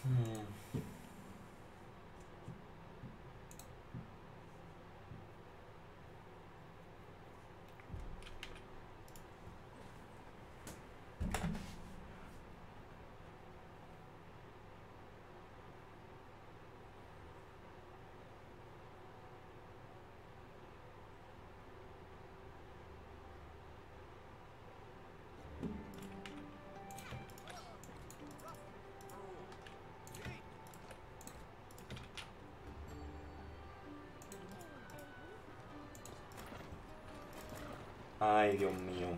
Ay, Dios mío.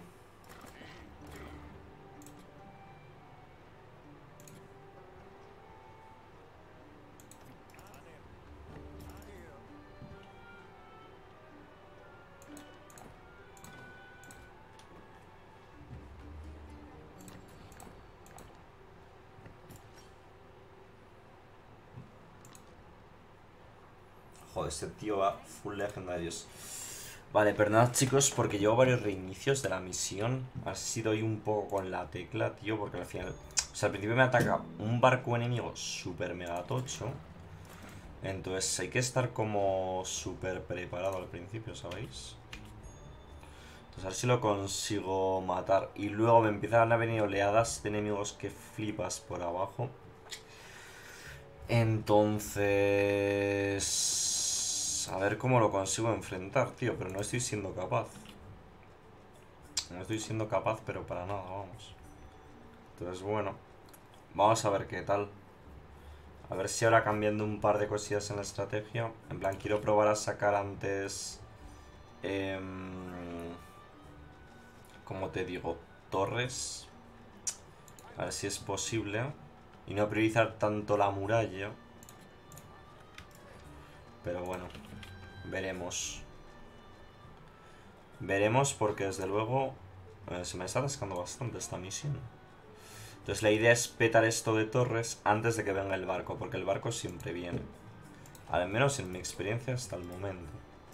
Joder, este tío va full legendarios. Vale, perdonad chicos porque llevo varios reinicios de la misión. Así doy un poco con la tecla, tío, porque al final... O sea, al principio me ataca un barco enemigo súper mega tocho. Entonces hay que estar como súper preparado al principio, ¿sabéis? Entonces a ver si lo consigo matar. Y luego me empiezan a venir oleadas de enemigos que flipas por abajo. Entonces... A ver cómo lo consigo enfrentar, tío. Pero no estoy siendo capaz. No estoy siendo capaz, pero para nada, vamos. Entonces, bueno. Vamos a ver qué tal. A ver si ahora cambiando un par de cosillas en la estrategia. En plan, quiero probar a sacar antes... como te digo, torres. A ver si es posible. Y no priorizar tanto la muralla. Pero bueno, veremos. Veremos porque desde luego se me está atascando bastante esta misión. Entonces la idea es petar esto de torres antes de que venga el barco. Porque el barco siempre viene. Al menos en mi experiencia hasta el momento.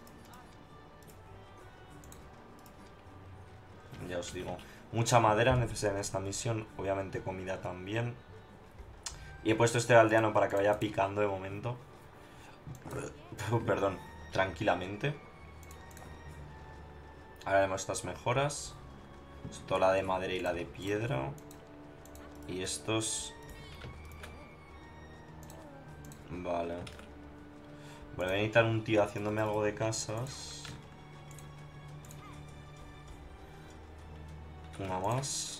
Ya os digo. Mucha madera necesaria en esta misión. Obviamente comida también. Y he puesto este aldeano para que vaya picando de momento. Perdón. Tranquilamente. Ahora haremos estas mejoras. Esto la de madera y la de piedra. Y estos... Vale. Voy a necesitar un tío haciéndome algo de casas. Una más.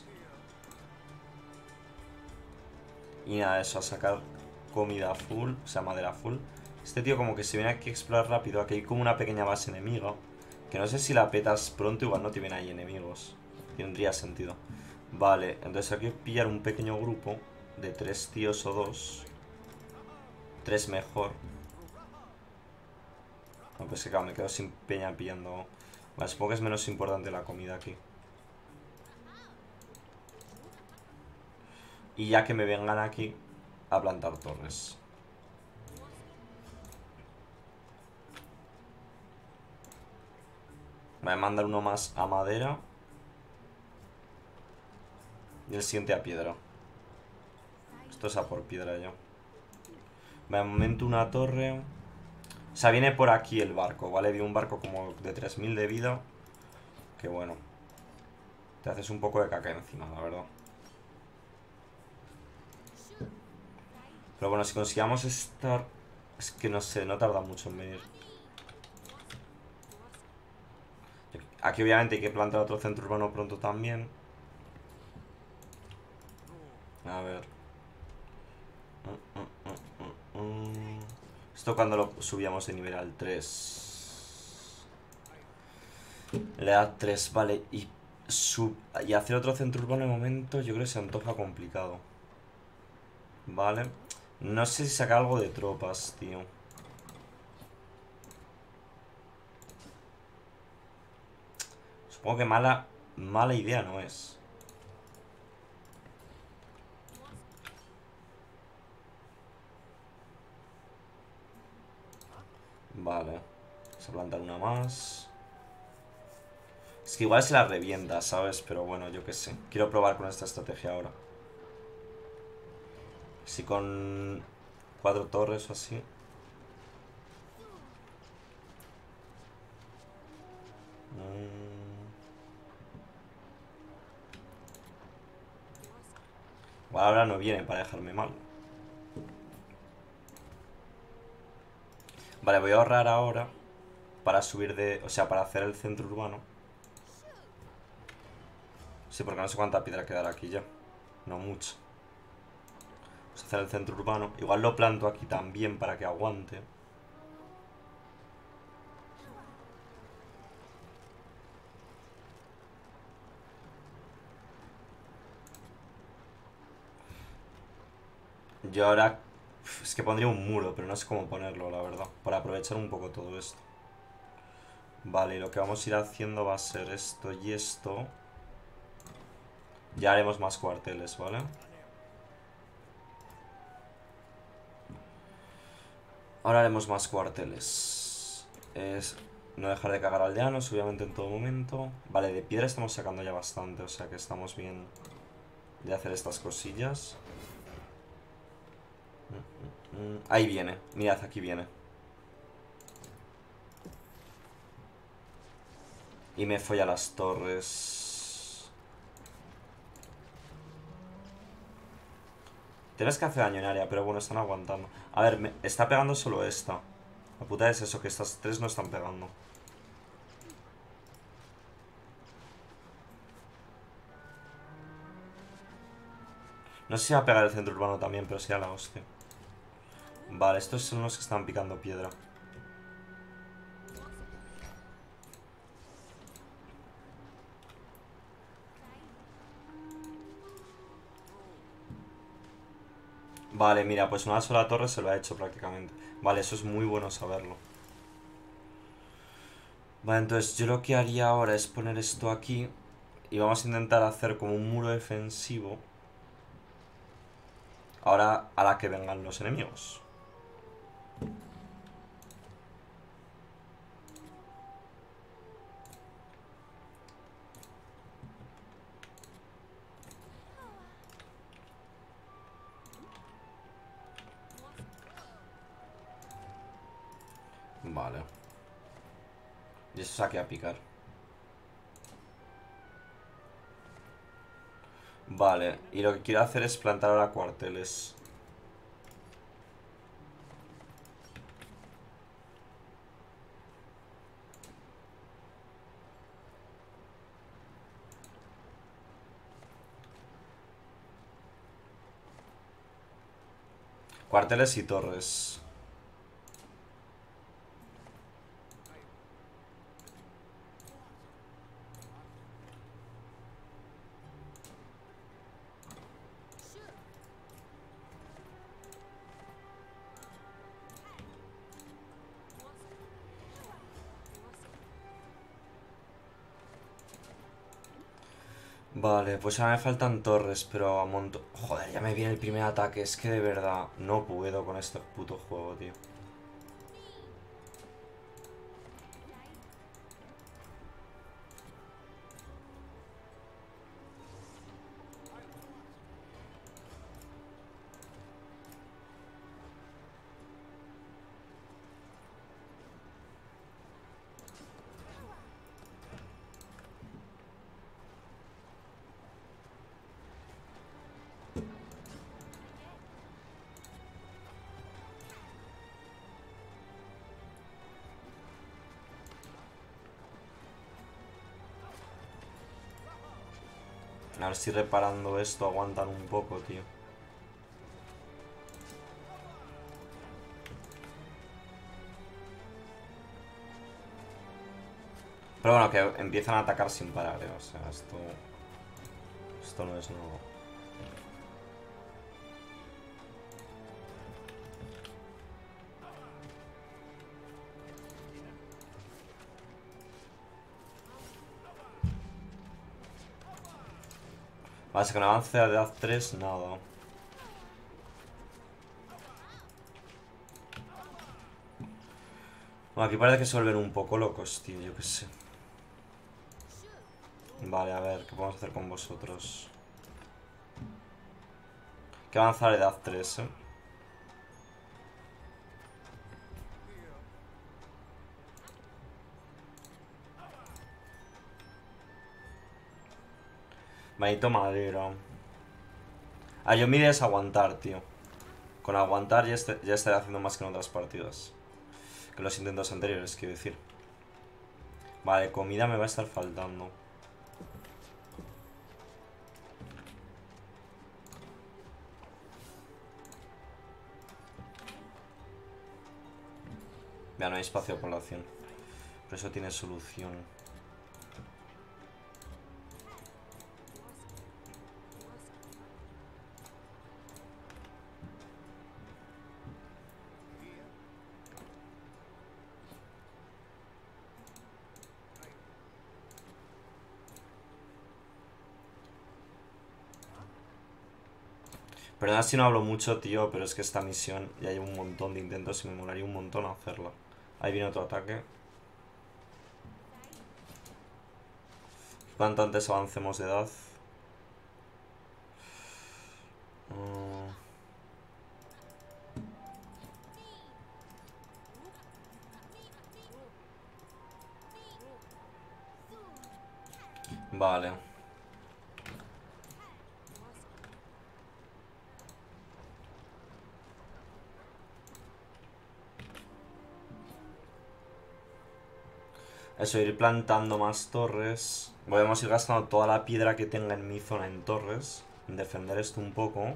Y nada, eso, a sacar comida full, o sea, madera full. Este tío como que se viene aquí a explorar rápido. Aquí hay como una pequeña base enemiga. Que no sé si la petas pronto, igual no te vienen ahí enemigos. Tendría sentido. Vale, entonces hay que pillar un pequeño grupo de 3 tíos o 2. 3 mejor. No, pues que claro, me quedo sin peña pillando. Vale, supongo que es menos importante la comida aquí. Y ya que me vengan aquí a plantar torres. Voy a mandar uno más a madera. Y el siguiente a piedra. Esto es a por piedra ya. De momento una torre. O sea, viene por aquí el barco, ¿vale? Vi un barco como de 3000 de vida. Que bueno. Te haces un poco de caca encima, la verdad. Pero bueno, si consigamos estar... Es que no sé, no tarda mucho en venir. Aquí obviamente hay que plantar otro centro urbano pronto también. A ver. Esto cuando lo subíamos de nivel al 3. Le da 3, vale. Y hacer otro centro urbano de momento yo creo que se antoja complicado. Vale. No sé si saca algo de tropas, tío. Supongo que mala idea no es. Vale. Vamos a plantar una más. Es que igual se la revienta, ¿sabes? Pero bueno, yo qué sé. Quiero probar con esta estrategia ahora. Si con 4 torres o así. Igual ahora no viene para dejarme mal. Vale, voy a ahorrar ahora para subir de... O sea, para hacer el centro urbano. Sí, porque no sé cuánta piedra quedará aquí ya. No mucho. Vamos a hacer el centro urbano. Igual lo planto aquí también para que aguante. Yo ahora... Es que pondría un muro, pero no sé cómo ponerlo, la verdad. Para aprovechar un poco todo esto. Vale, y lo que vamos a ir haciendo va a ser esto y esto. Ya haremos más cuarteles, ¿vale? Ahora haremos más cuarteles. Es no dejar de cagar aldeanos, obviamente en todo momento. Vale, de piedra estamos sacando ya bastante, o sea que estamos bien de hacer estas cosillas. Ahí viene, mirad, aquí viene. Y me folla las torres. Tienes que hacer daño en área, pero bueno, están aguantando. A ver, me está pegando solo esta. La puta es eso, que estas tres no están pegando. No sé si va a pegar el centro urbano también, pero sería la hostia. Vale, estos son los que están picando piedra. Vale, mira, pues una sola torre se lo ha hecho prácticamente. Vale, eso es muy bueno saberlo. Vale, entonces yo lo que haría ahora es poner esto aquí. Y vamos a intentar hacer como un muro defensivo. Ahora a la que vengan los enemigos. Vale. Y eso saque a picar. Vale, y lo que quiero hacer es plantar ahora cuarteles. Cuarteles y torres. Vale, pues ahora me faltan torres, pero a montón... Joder, ya me viene el primer ataque. Es que de verdad no puedo con este puto juego, tío. A ver si reparando esto aguantan un poco, tío. Pero bueno, que empiezan a atacar sin parar, ¿eh? O sea, esto... Esto no es nuevo. Vale, con avance de edad 3, nada. Bueno, aquí parece que se vuelven un poco locos, tío, yo qué sé. Vale, a ver, ¿qué podemos hacer con vosotros? que avanzar edad 3, ¿eh? Manito madera. Ah, yo mi idea es aguantar, tío. Con aguantar ya estaré haciendo más que en otras partidas. Que en los intentos anteriores, quiero decir. Vale, comida me va a estar faltando. Ya no hay espacio de población. Pero eso tiene solución. Perdona si no hablo mucho, tío, pero es que esta misión ya hay un montón de intentos y me molaría un montón hacerla. Ahí viene otro ataque. Cuanto antes avancemos de edad. Vale. Eso, ir plantando más torres. Podemos ir gastando toda la piedra que tenga en mi zona en torres. En defender esto un poco.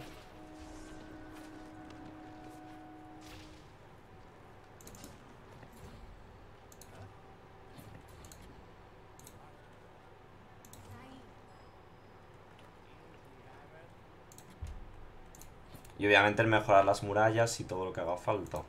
Y obviamente el mejorar las murallas y todo lo que haga falta.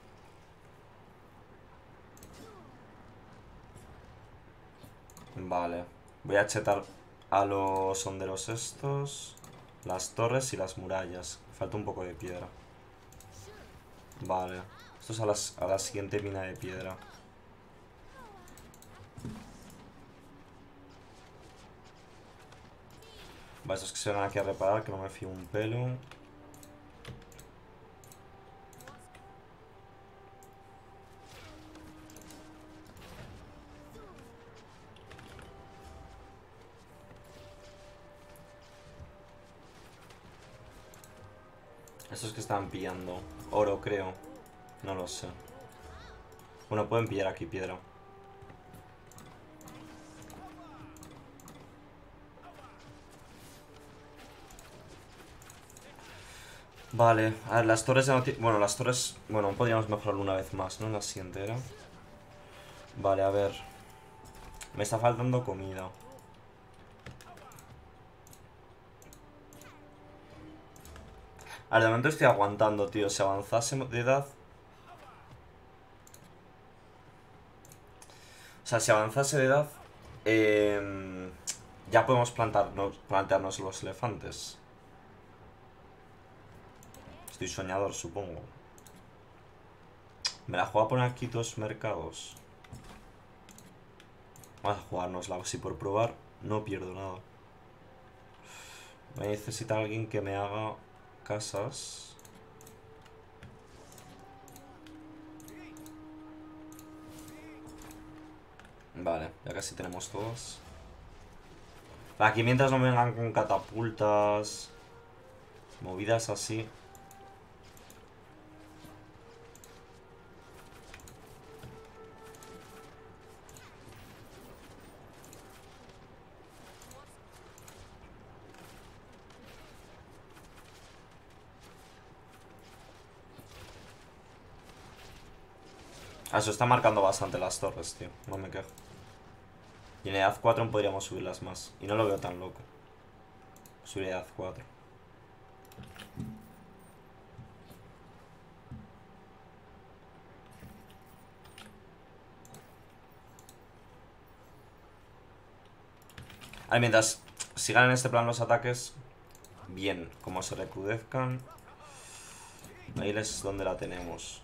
Vale. Voy a chetar a los honderos estos. Las torres y las murallas. Falta un poco de piedra. Vale. Esto es a la siguiente mina de piedra. Vale, estos que se van aquí a reparar, que no me fío un pelo. Estos que están pillando oro, creo. No lo sé. Bueno, pueden pillar aquí piedra. Vale, a ver, las torres ya no tienen... Bueno, las torres... Bueno, podríamos mejorarlo una vez más, ¿no? En la siguiente era. Vale, a ver. Me está faltando comida. A ver, de momento estoy aguantando, tío. Si avanzase de edad... O sea, si avanzase de edad... ya podemos plantearnos los elefantes. Estoy soñador, supongo. Me la juego a poner aquí dos mercados. Vamos a jugárnosla así por probar. No pierdo nada. Voy a necesitar a alguien que me haga casas. Vale, ya casi tenemos todos. Aquí mientras no me vengan con catapultas, movidas así. Eso está marcando bastante las torres, tío. No me quejo. Y en edad 4 podríamos subirlas más. Y no lo veo tan loco. Subir edad 4. Ahí mientras sigan en este plan los ataques, bien, como se recrudezcan. Ahí es donde la tenemos.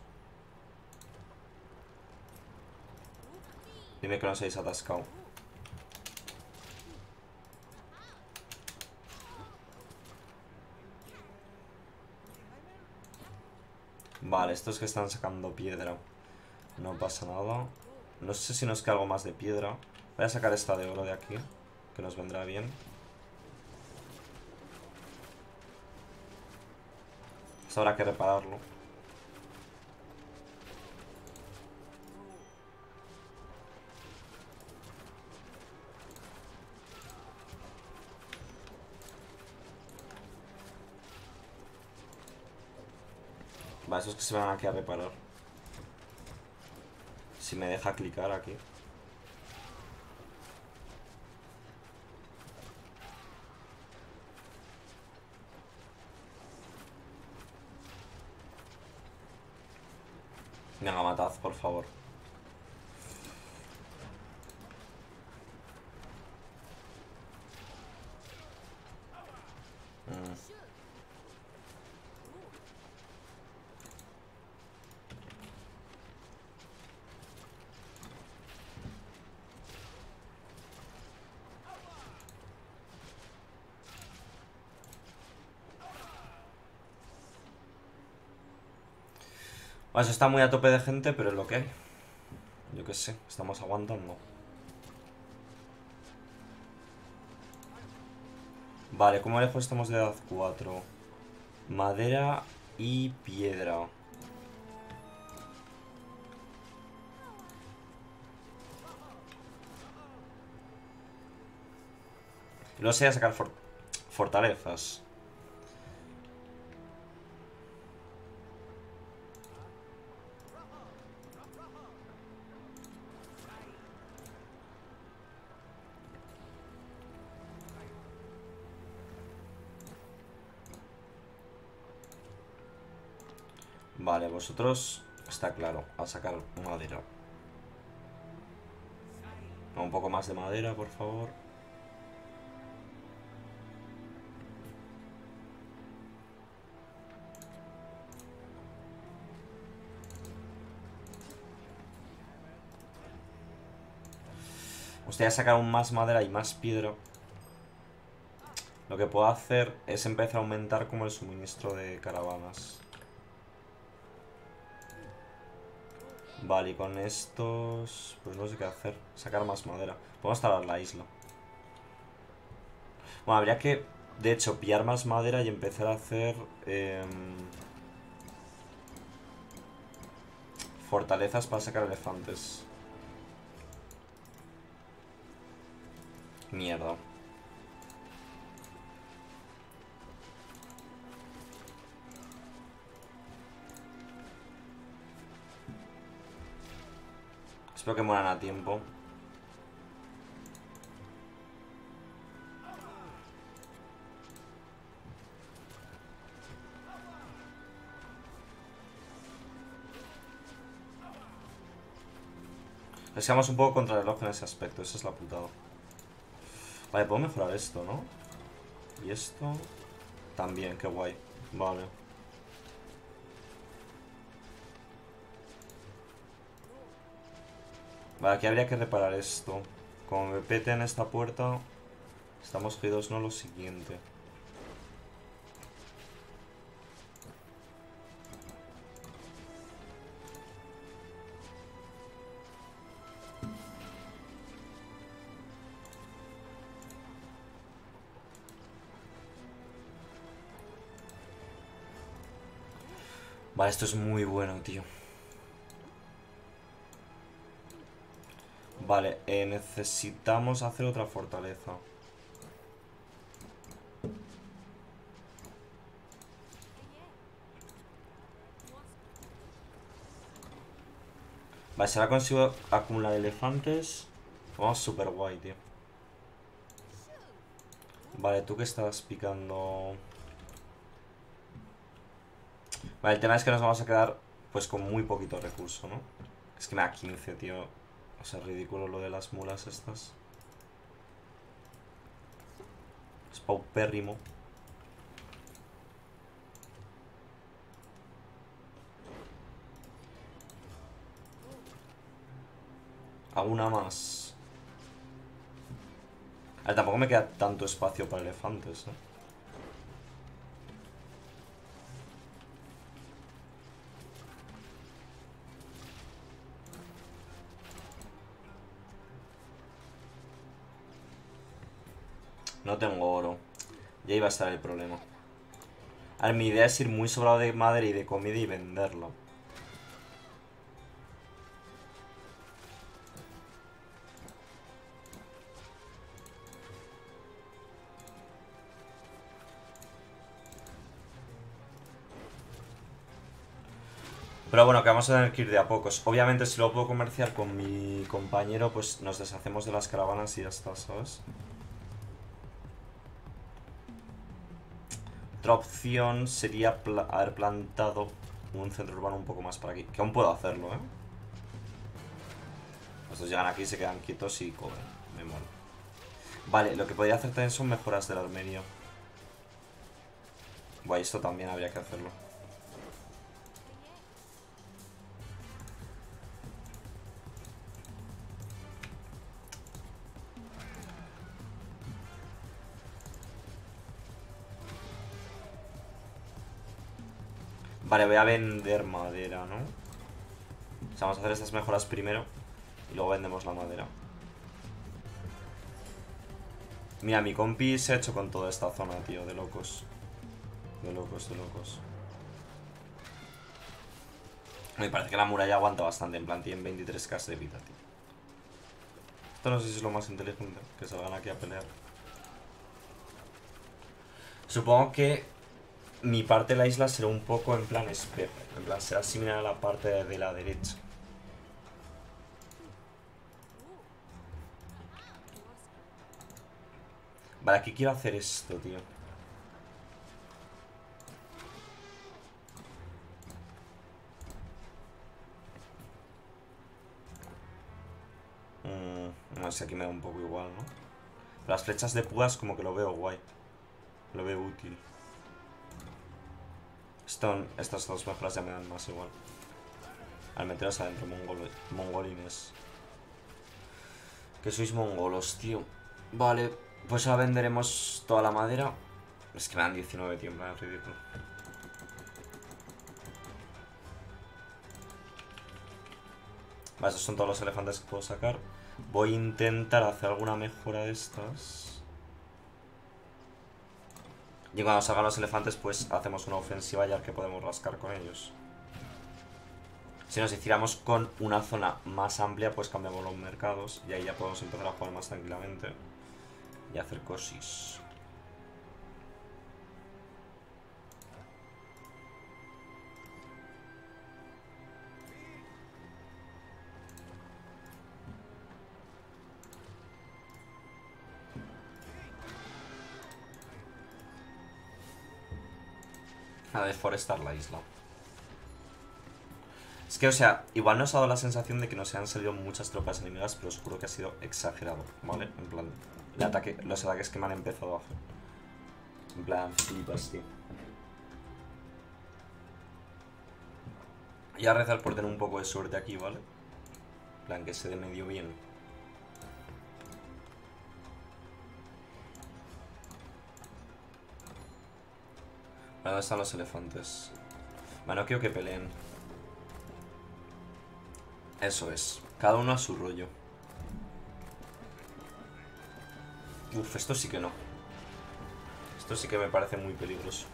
Dime que no os habéis atascado. Vale, estos que están sacando piedra. No pasa nada. No sé si nos queda algo más de piedra. Voy a sacar esta de oro de aquí, que nos vendrá bien. Esto habrá que repararlo. Vale, esos que se van aquí a reparar. Si me deja clicar aquí. Venga, matad, por favor. Bueno, eso está muy a tope de gente, pero es lo que hay. Yo qué sé, estamos aguantando. Vale, ¿cómo lejos estamos de edad 4? Madera y piedra. No sé a sacar fortalezas. Vale, vosotros... Está claro, a sacar madera. Un poco más de madera, por favor. Me gustaría sacar aún más madera y más piedra. Lo que puedo hacer es empezar a aumentar como el suministro de caravanas. Vale, y con estos... Pues no sé qué hacer. Sacar más madera. Podemos talar la isla. Bueno, habría que, de hecho, pillar más madera y empezar a hacer... fortalezas para sacar elefantes. Mierda. Espero que mueran a tiempo. Estamos un poco contra el reloj en ese aspecto, esa es la putada. Vale, puedo mejorar esto, ¿no? Y esto... También, qué guay. Vale. Vale, aquí habría que reparar esto. Como me pete en esta puerta... Estamos jodidos, no lo siguiente. Vale, esto es muy bueno, tío. Vale, necesitamos hacer otra fortaleza. Vale, si ahora consigo acumular elefantes. Vamos súper guay, tío. Vale, tú que estás picando... Vale, el tema es que nos vamos a quedar pues con muy poquito recurso, ¿no? Es que me da 15, tío. O sea, ridículo lo de las mulas estas. Es paupérrimo. ¿Alguna más? A ver, tampoco me queda tanto espacio para elefantes, ¿eh? No tengo oro. Ya iba a estar el problema. A ver, mi idea es ir muy sobrado de madera y de comida y venderlo. Pero bueno, que vamos a tener que ir de a pocos. Obviamente, si lo puedo comerciar con mi compañero, pues nos deshacemos de las caravanas y ya está, ¿sabes? Otra opción sería haber plantado un centro urbano un poco más para aquí. Que aún puedo hacerlo, ¿eh? Estos llegan aquí, se quedan quietos y comen. Me mola. Vale, lo que podría hacer también son mejoras del armenio. Buah, esto también habría que hacerlo. Vale, voy a vender madera, ¿no? O sea, vamos a hacer estas mejoras primero y luego vendemos la madera. Mira, mi compi se ha hecho con toda esta zona, tío, de locos. De locos, de locos. Me parece que la muralla aguanta bastante, en plan, tienen 23k de vida, tío. Esto no sé si es lo más inteligente, que salgan aquí a pelear. Supongo que mi parte de la isla será un poco en plan espejo. En plan, será similar a la parte de la derecha. Vale, aquí quiero hacer esto, tío. No sé, aquí me da un poco igual, ¿no? Las flechas de púas como que lo veo guay. Lo veo útil. Estas dos mejoras ya me dan más igual. Al meteros adentro, mongolines. Que sois mongolos, tío. Vale, pues ahora venderemos toda la madera. Es que me dan 19, tío, es ridículo. Vale, estos son todos los elefantes que puedo sacar. Voy a intentar hacer alguna mejora de estas. Y cuando salgan los elefantes, pues hacemos una ofensiva ya que podemos rascar con ellos. Si nos hiciéramos con una zona más amplia, pues cambiamos los mercados. Y ahí ya podemos empezar a jugar más tranquilamente. Y hacer cosis. A deforestar la isla. Es que, o sea, igual nos ha dado la sensación de que nos han salido muchas tropas enemigas, pero os juro que ha sido exagerado, ¿vale? En plan, los ataques que me han empezado a hacer. En plan, flipas, tío. Y a rezar por tener un poco de suerte aquí, ¿vale? En plan, que se dé medio bien. ¿Dónde están los elefantes? Bueno, no quiero que peleen. Eso es. Cada uno a su rollo. Uf, esto sí que no. Esto sí que me parece muy peligroso.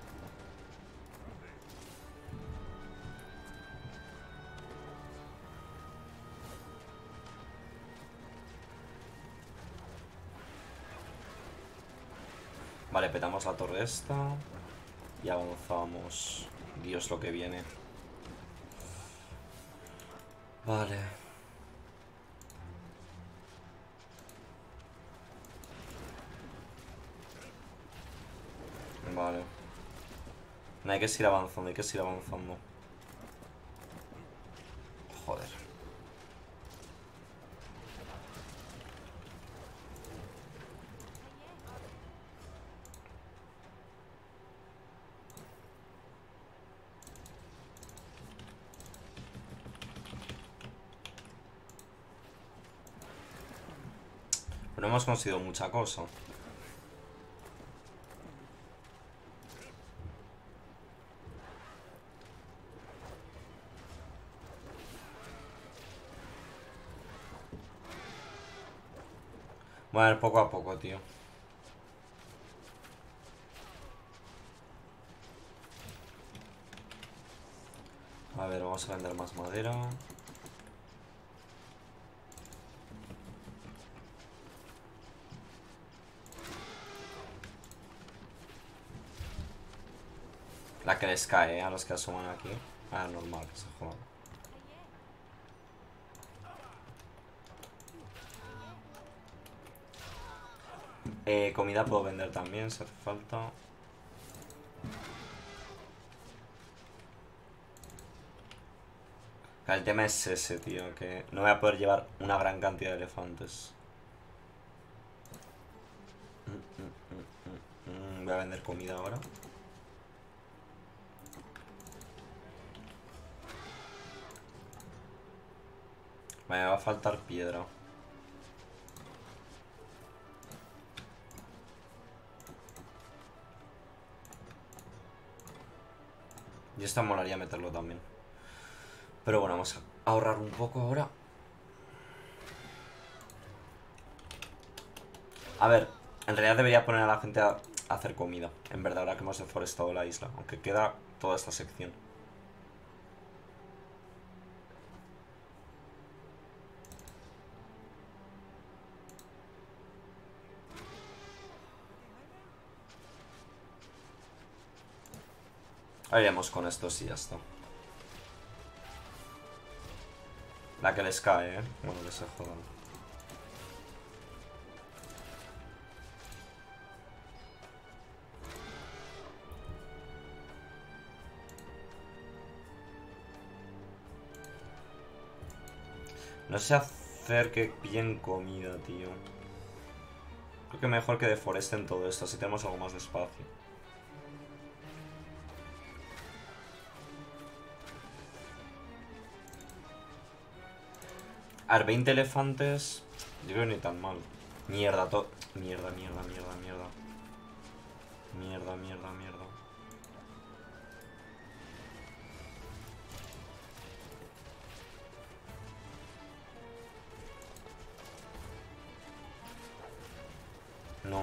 Vale, petamos la torre esta. Y avanzamos. Dios, lo que viene. Vale. Vale. No, hay que seguir avanzando, hay que seguir avanzando. Joder. Pero no hemos conseguido mucha cosa. Bueno, a ver, poco a poco, tío. A ver, vamos a vender más madera. La que les cae, a los que asoman aquí. Ah, normal, que se jodan. Comida puedo vender también, si hace falta. El tema es ese, tío, que no voy a poder llevar una gran cantidad de elefantes. Voy a vender comida ahora. Me va a faltar piedra. Y esta molaría meterlo también. Pero bueno, vamos a ahorrar un poco ahora. A ver, en realidad debería poner a la gente a hacer comida. En verdad, ahora que hemos deforestado la isla. Aunque queda toda esta sección. Ahí iremos con estos y ya está. La que les cae, ¿eh? Bueno, que se jodan. No sé hacer que pillen comida, tío. Creo que mejor que deforesten todo esto, así tenemos algo más de espacio. A ver, 20 elefantes. Yo creo que ni tan mal. Mierda, Mierda, mierda, mierda, mierda. Mierda, mierda, mierda. No.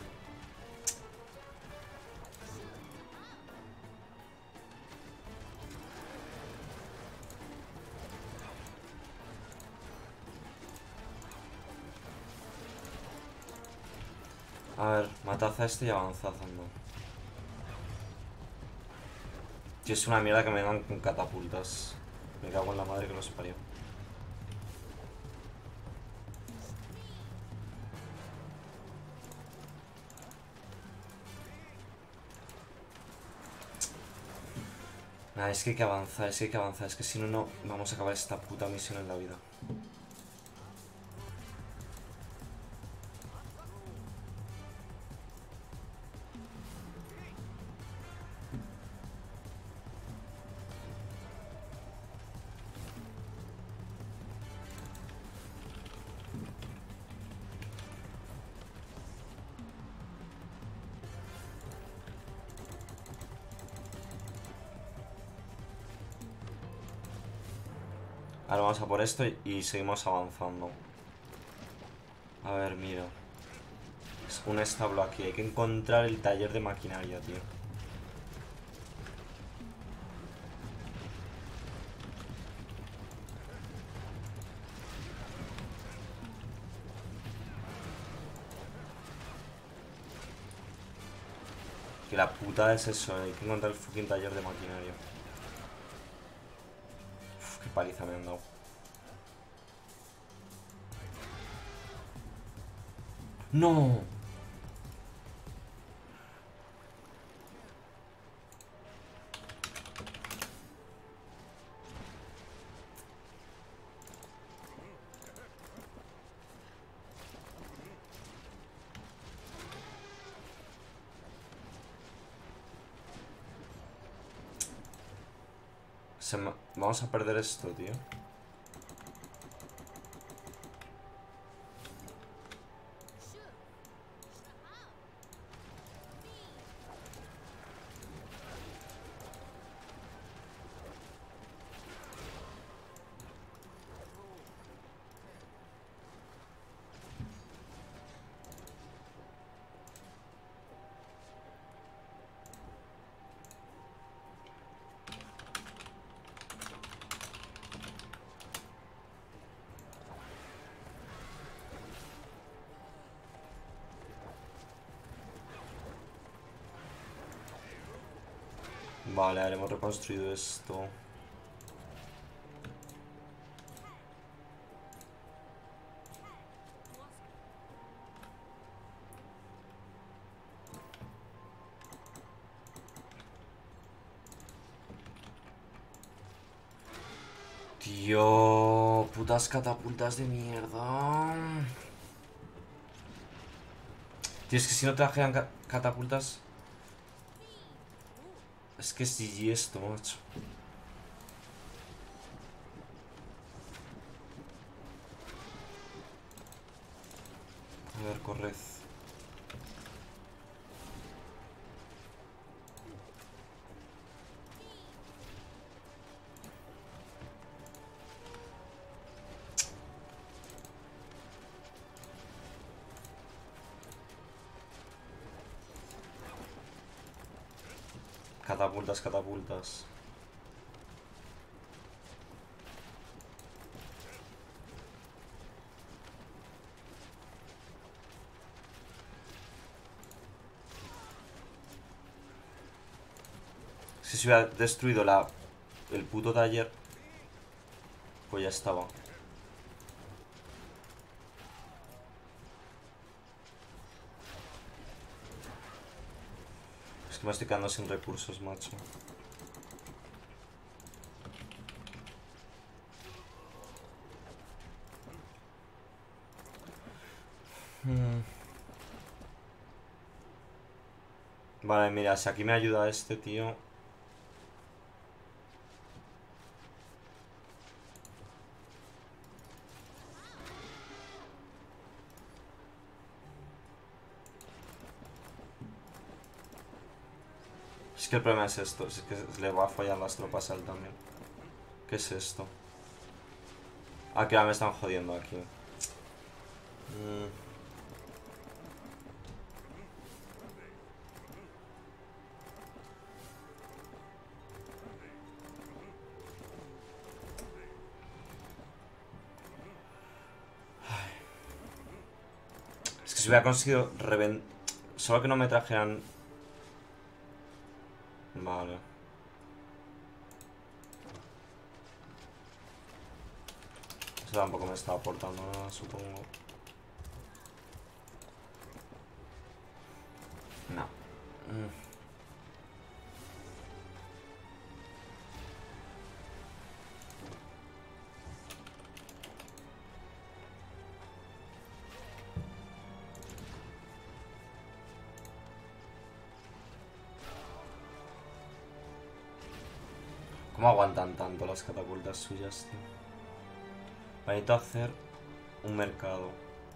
A ver, matad a este y avanzad, no. Tío, es una mierda que me dan con catapultas. Me cago en la madre que los parió. Nah, es que hay que avanzar, es que hay que avanzar. Es que si no, no vamos a acabar esta puta misión en la vida. Ahora vamos a por esto y seguimos avanzando. A ver, mira. Es un establo aquí. Hay que encontrar el taller de maquinaria, tío. Que la puta es eso, hay que encontrar el fucking taller de maquinaria. Uf, qué paliza me han dado. ¡No! Vamos a perder esto, tío. Vale, a ver, hemos reconstruido esto. Tío, putas catapultas de mierda. Tío, es que si no trajeran catapultas... Es que es GG esto, macho. A ver, corred. Catapultas, catapultas. Si se hubiera destruido el puto taller, pues ya estaba. Es que me estoy quedando sin recursos, macho. Vale, mira, si aquí me ayuda este tío. Es que el problema es esto, es que le va a fallar las tropas a él también. ¿Qué es esto? Ah, que ahora me están jodiendo aquí. Es que si hubiera conseguido reventar... Solo que no me trajeran... Vale. Eso tampoco me está aportando nada, supongo. No. ¿Cómo aguantan tanto las catapultas suyas, tío? Necesito hacer un mercado.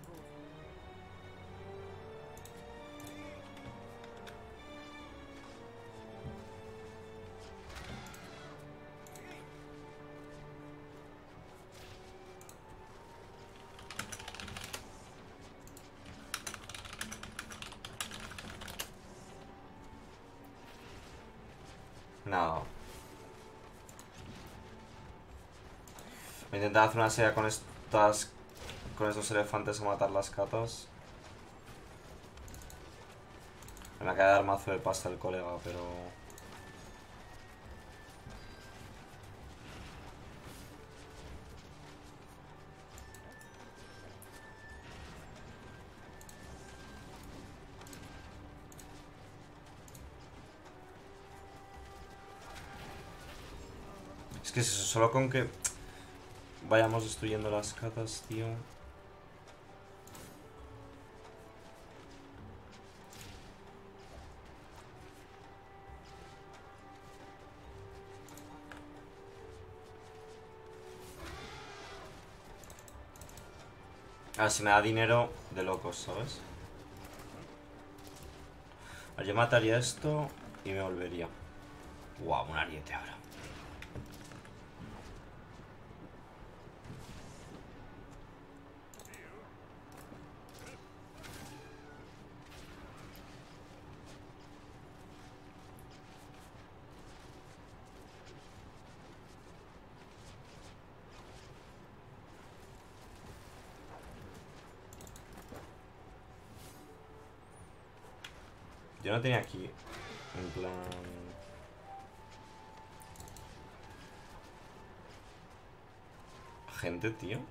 Nada. Voy a intentar hacer una serie con estas... Con estos elefantes a matar las catas. Me acaba de dar mazo de pasta el colega, pero... Es que es eso, solo con que vayamos destruyendo las catas, tío. A ver si me da dinero de locos, ¿sabes? A ver, yo mataría esto y me volvería. Guau, un ariete ahora. Yo no tenía aquí, en plan... gente, tío.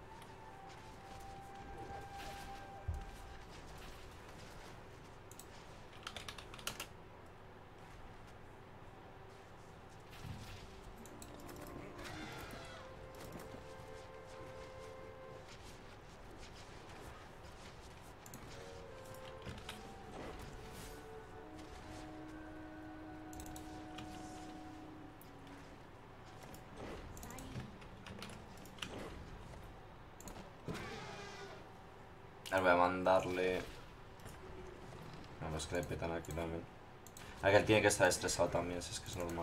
Ahora voy a mandarle... No, es que le petan aquí también. A que él tiene que estar estresado también, si es que es normal.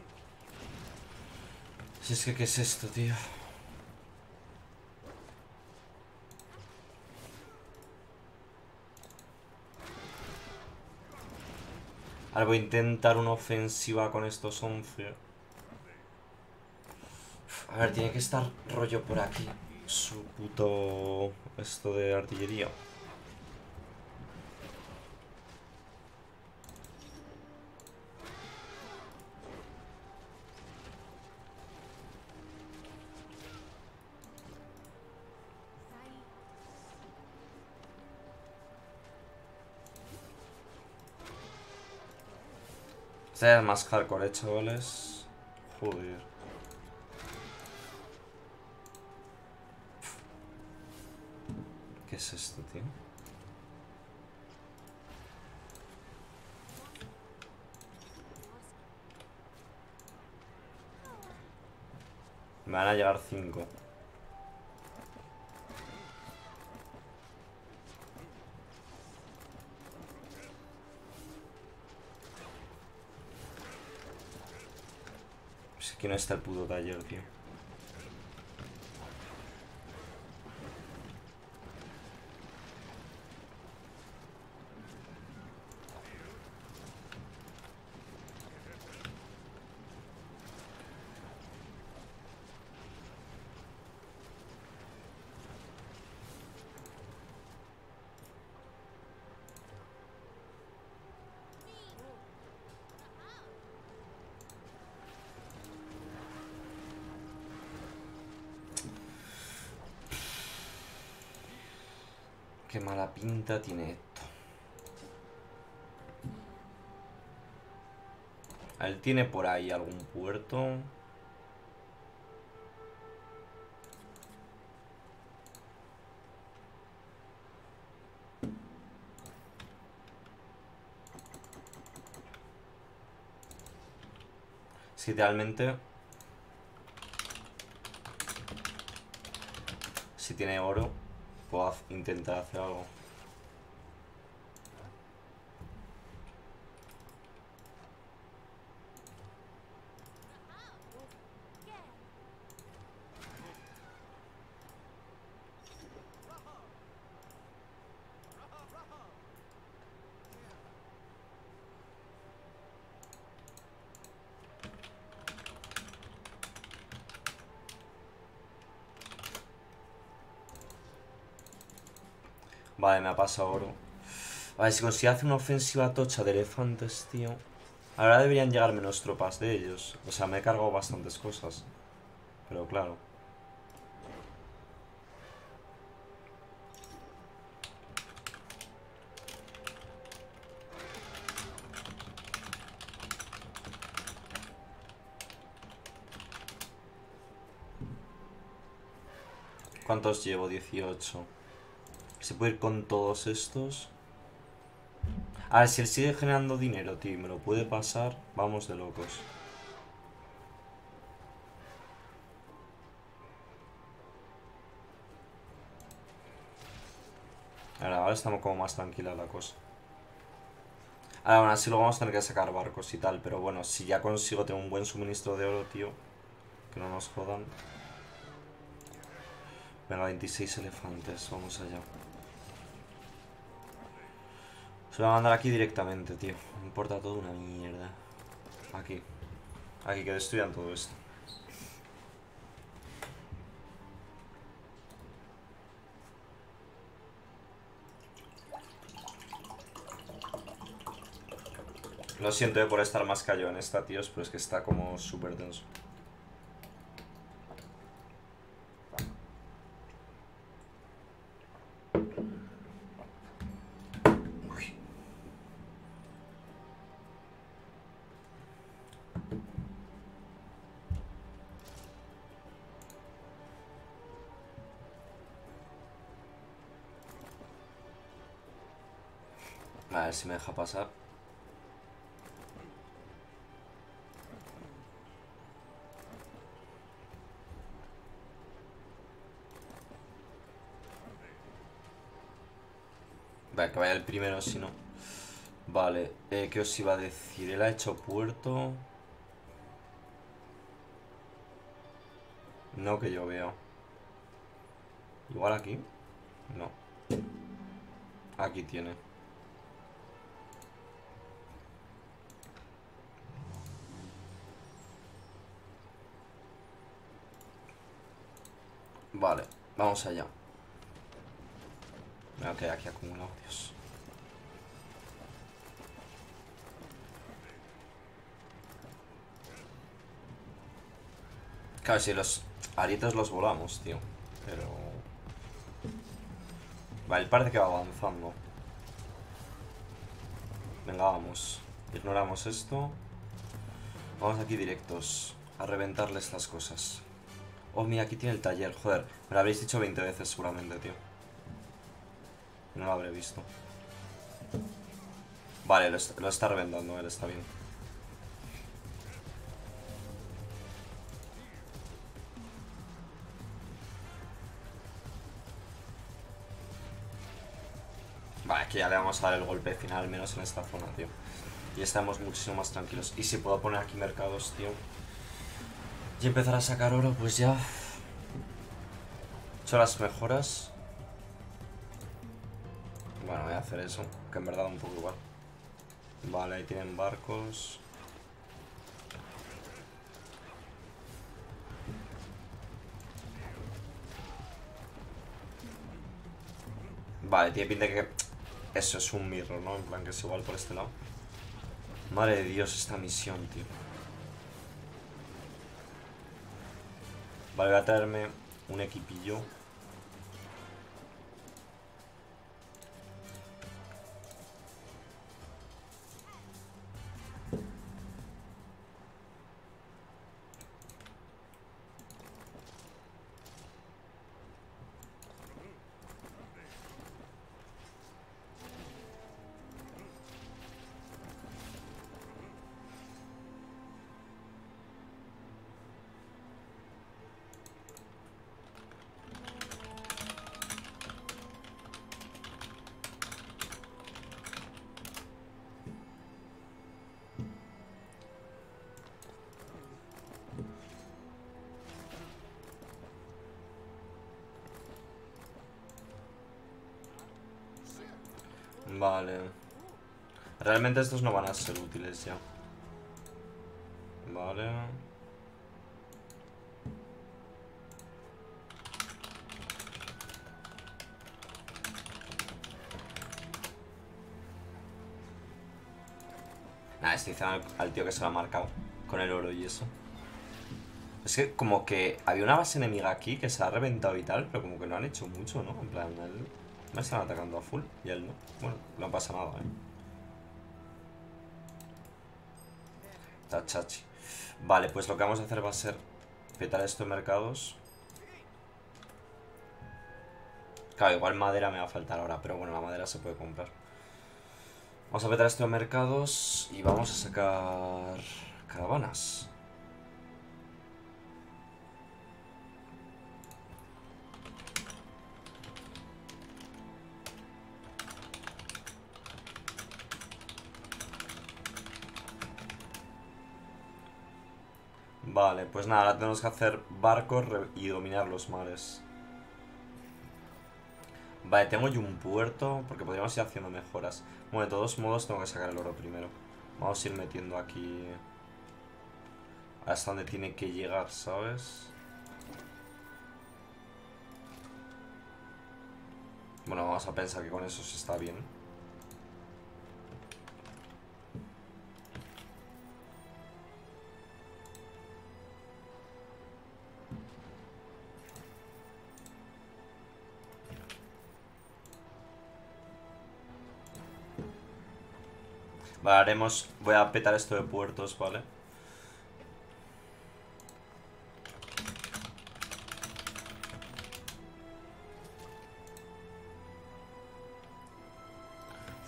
Si es que, ¿qué es esto, tío? Ahora voy a intentar una ofensiva con estos 11. A ver, tiene que estar rollo por aquí. Su puto... Esto de artillería. Este es más hardcore, chavales. Joder. ¿Qué es esto, tío? Me van a llegar 5. Es que aquí no está el puto taller, tío. Qué mala pinta tiene esto. Él tiene por ahí algún puerto. Si realmente... Si tiene oro, puedo intentar hacer algo. Vale, me ha pasado oro. A ver, si consigo hacer una ofensiva tocha de elefantes, tío. Ahora deberían llegar menos tropas de ellos. O sea, me he cargado bastantes cosas. Pero claro. ¿Cuántos llevo? 18. ¿Se puede ir con todos estos? A ver, si él sigue generando dinero, tío, y me lo puede pasar, vamos de locos. Ahora estamos como más tranquila la cosa. Ahora, aún así lo vamos a tener que sacar barcos y tal, pero bueno, si ya consigo tener un buen suministro de oro, tío, que no nos jodan. Venga, 26 elefantes, vamos allá. Se lo voy a mandar aquí directamente, tío. Me importa todo una mierda. Aquí. Aquí, que destruyan todo esto. Lo siento por estar más callado en esta, tíos, pero es que está como súper tenso. A ver si me deja pasar. Vale, que vaya el primero, si no. Vale, ¿qué os iba a decir? Él ha hecho puerto. No que yo vea. Igual aquí. No. Aquí tiene. Vale, vamos allá. Me voy a quedar aquí acumulado, Dios. Claro, si los aritos los volamos, tío. Pero... Vale, parece que va avanzando. Venga, vamos. Ignoramos esto. Vamos aquí directos. A reventarle estas cosas. Oh, mira, aquí tiene el taller. Joder, me lo habréis dicho 20 veces seguramente, tío. No lo habré visto. Vale, lo está reventando, él está bien. Vale, aquí ya le vamos a dar el golpe final, al menos en esta zona, tío. Y estamos muchísimo más tranquilos. Y si puedo poner aquí mercados, tío, y empezar a sacar oro, pues ya. He hecho las mejoras. Bueno, voy a hacer eso, que en verdad da un poco igual. Vale, ahí tienen barcos. Vale, tiene pinta que... Eso es un mirror, ¿no? En plan que es igual por este lado. Madre de Dios, esta misión, tío. Vale, voy a traerme un equipillo. Vale. Realmente estos no van a ser útiles ya. Vale. Nada, estoy diciendo al tío que se lo ha marcado con el oro y eso. Es que como que había una base enemiga aquí que se ha reventado y tal, pero como que no han hecho mucho, ¿no? En plan, él me están atacando a full y él no. Bueno, no pasa nada, Está chachi. Vale, pues lo que vamos a hacer va a ser petar esto en mercados. Claro, igual madera me va a faltar ahora, pero bueno, la madera se puede comprar. Vamos a petar esto en mercados y vamos a sacar caravanas. Vale, pues nada, ahora tenemos que hacer barcos y dominar los mares. Vale, tengo yo un puerto, porque podríamos ir haciendo mejoras. Bueno, de todos modos tengo que sacar el oro primero. Vamos a ir metiendo aquí hasta donde tiene que llegar, ¿sabes? Bueno, vamos a pensar que con eso se está bien. Vale, haremos... Voy a petar esto de puertos, ¿vale?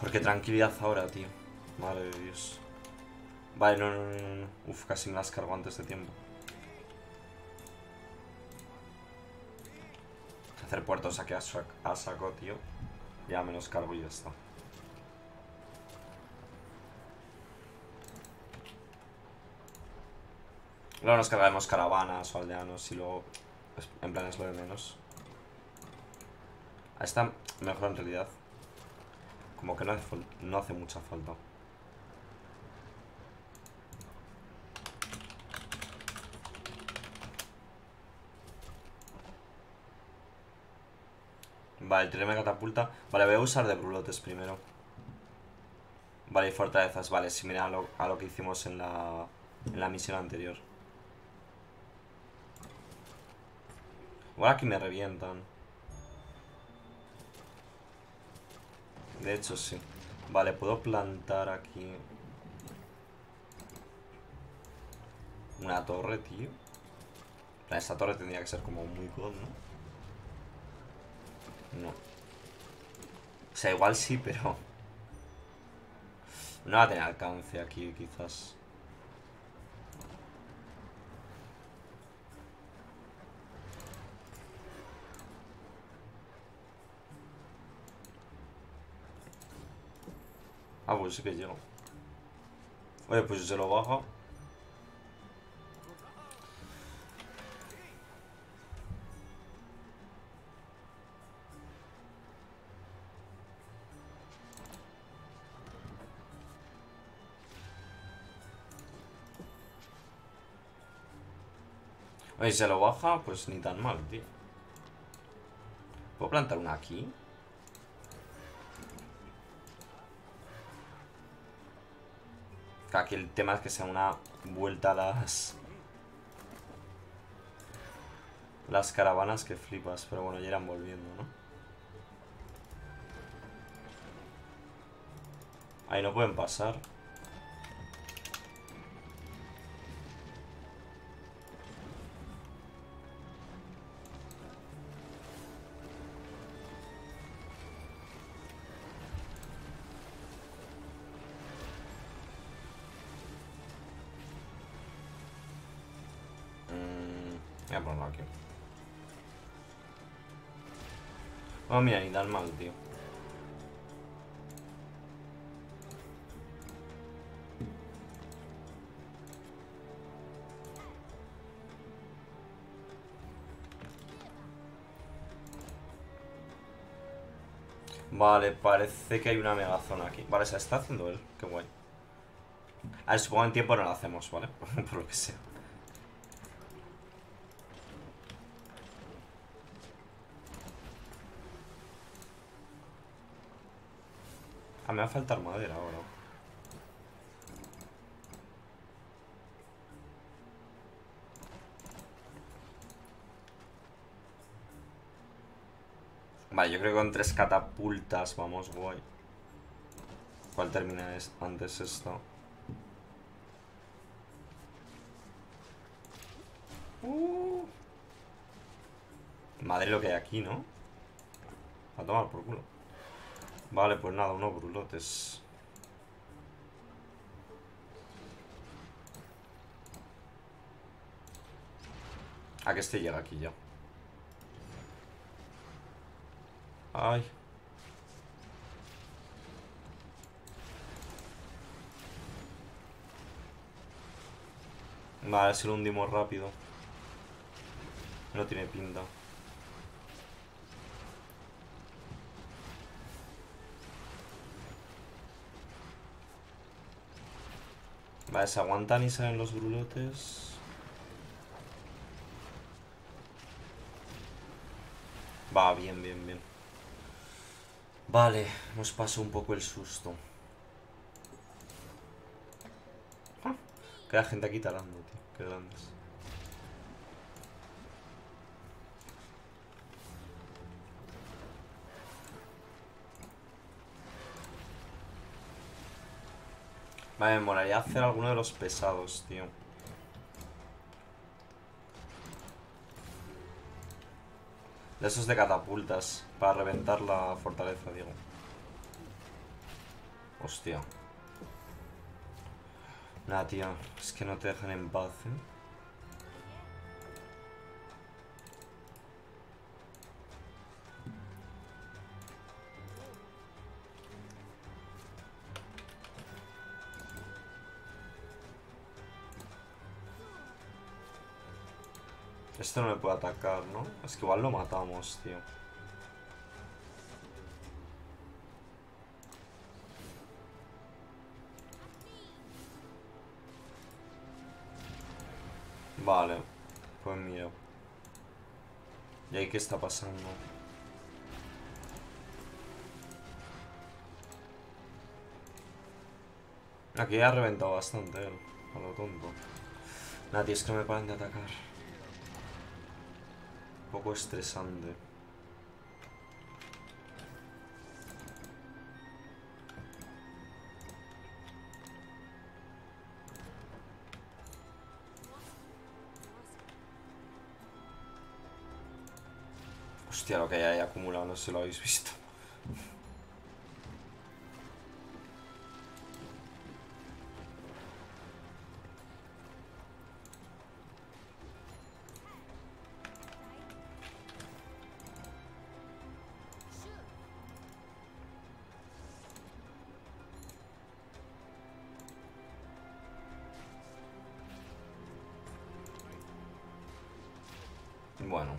Qué tranquilidad ahora, tío. Madre de Dios. Vale, no. Uf, casi me las cargo antes de tiempo. Hacer puertos aquí a saco, tío. Ya me los cargo y ya está. Luego nos cargaremos caravanas o aldeanos y luego... en plan es lo de menos. A esta mejor en realidad. Como que no hace mucha falta. Vale, el tren me catapulta. Vale, voy a usar de brulotes primero. Vale, y fortalezas. Vale, similar a lo que hicimos en la misión anterior. Igual aquí me revientan. De hecho, sí. Vale, puedo plantar aquí una torre, tío. Esta torre tendría que ser como muy god, ¿no? No. O sea, igual sí, pero... no va a tener alcance aquí, quizás. Ah, pues sí que llego. Oye, pues se lo bajo. Oye, si se lo baja, pues ni tan mal, tío. ¿Puedo plantar una aquí? Que aquí el tema es que sea una vuelta a las caravanas que flipas. Pero bueno, ya irán volviendo, ¿no? Ahí no pueden pasar. Voy a ponerlo aquí. Oh, mira, ni tan mal, tío. Vale, parece que hay una megazona aquí. Vale, se está haciendo él. Qué guay. A ver, supongo que en tiempo no lo hacemos, ¿vale? Por lo que sea. Ah, me va a faltar madera ahora. Vale, yo creo que con 3 catapultas vamos guay. ¿Cuál termina antes esto? Madre lo que hay aquí, ¿no? A tomar por culo. Vale, pues nada, unos brulotes. A que este llega aquí ya. Ay. Vale, si lo hundimos rápido. No tiene pinta. Vale, se aguantan y salen los brulotes. Va, bien, bien, bien. Vale, nos pasó un poco el susto. Ah, queda gente aquí talando, tío. Qué grandes. Vale, me molaría hacer alguno de los pesados, tío. De esos de catapultas. Para reventar la fortaleza, digo. Hostia. Nah, tío. Es que no te dejan en paz, ¿eh? Esto no me puede atacar, ¿no? Es que igual lo matamos, tío. Vale. Pues mira. ¿Y ahí qué está pasando? Aquí ha reventado bastante él. A lo tonto. Nadie, es que no me paran de atacar. Un poco estresante. Hostia, lo que hay ahí acumulado, no sé si lo habéis visto. Bueno.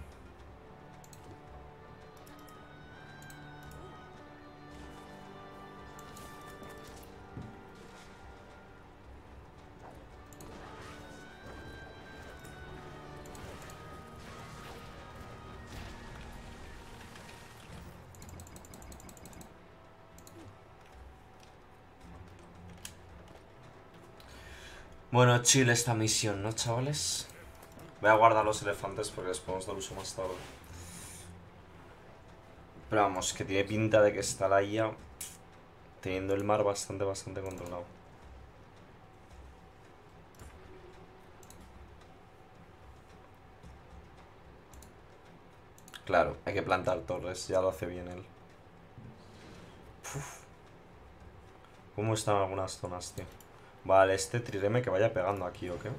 Bueno, chill esta misión, ¿no, chavales? Voy a guardar los elefantes porque les podemos dar uso más tarde. Pero vamos, que tiene pinta de que está la IA teniendo el mar bastante controlado. Claro, hay que plantar torres, ya lo hace bien él. Uf. ¿Cómo están algunas zonas, tío? Vale, este trireme que vaya pegando aquí, ¿o qué?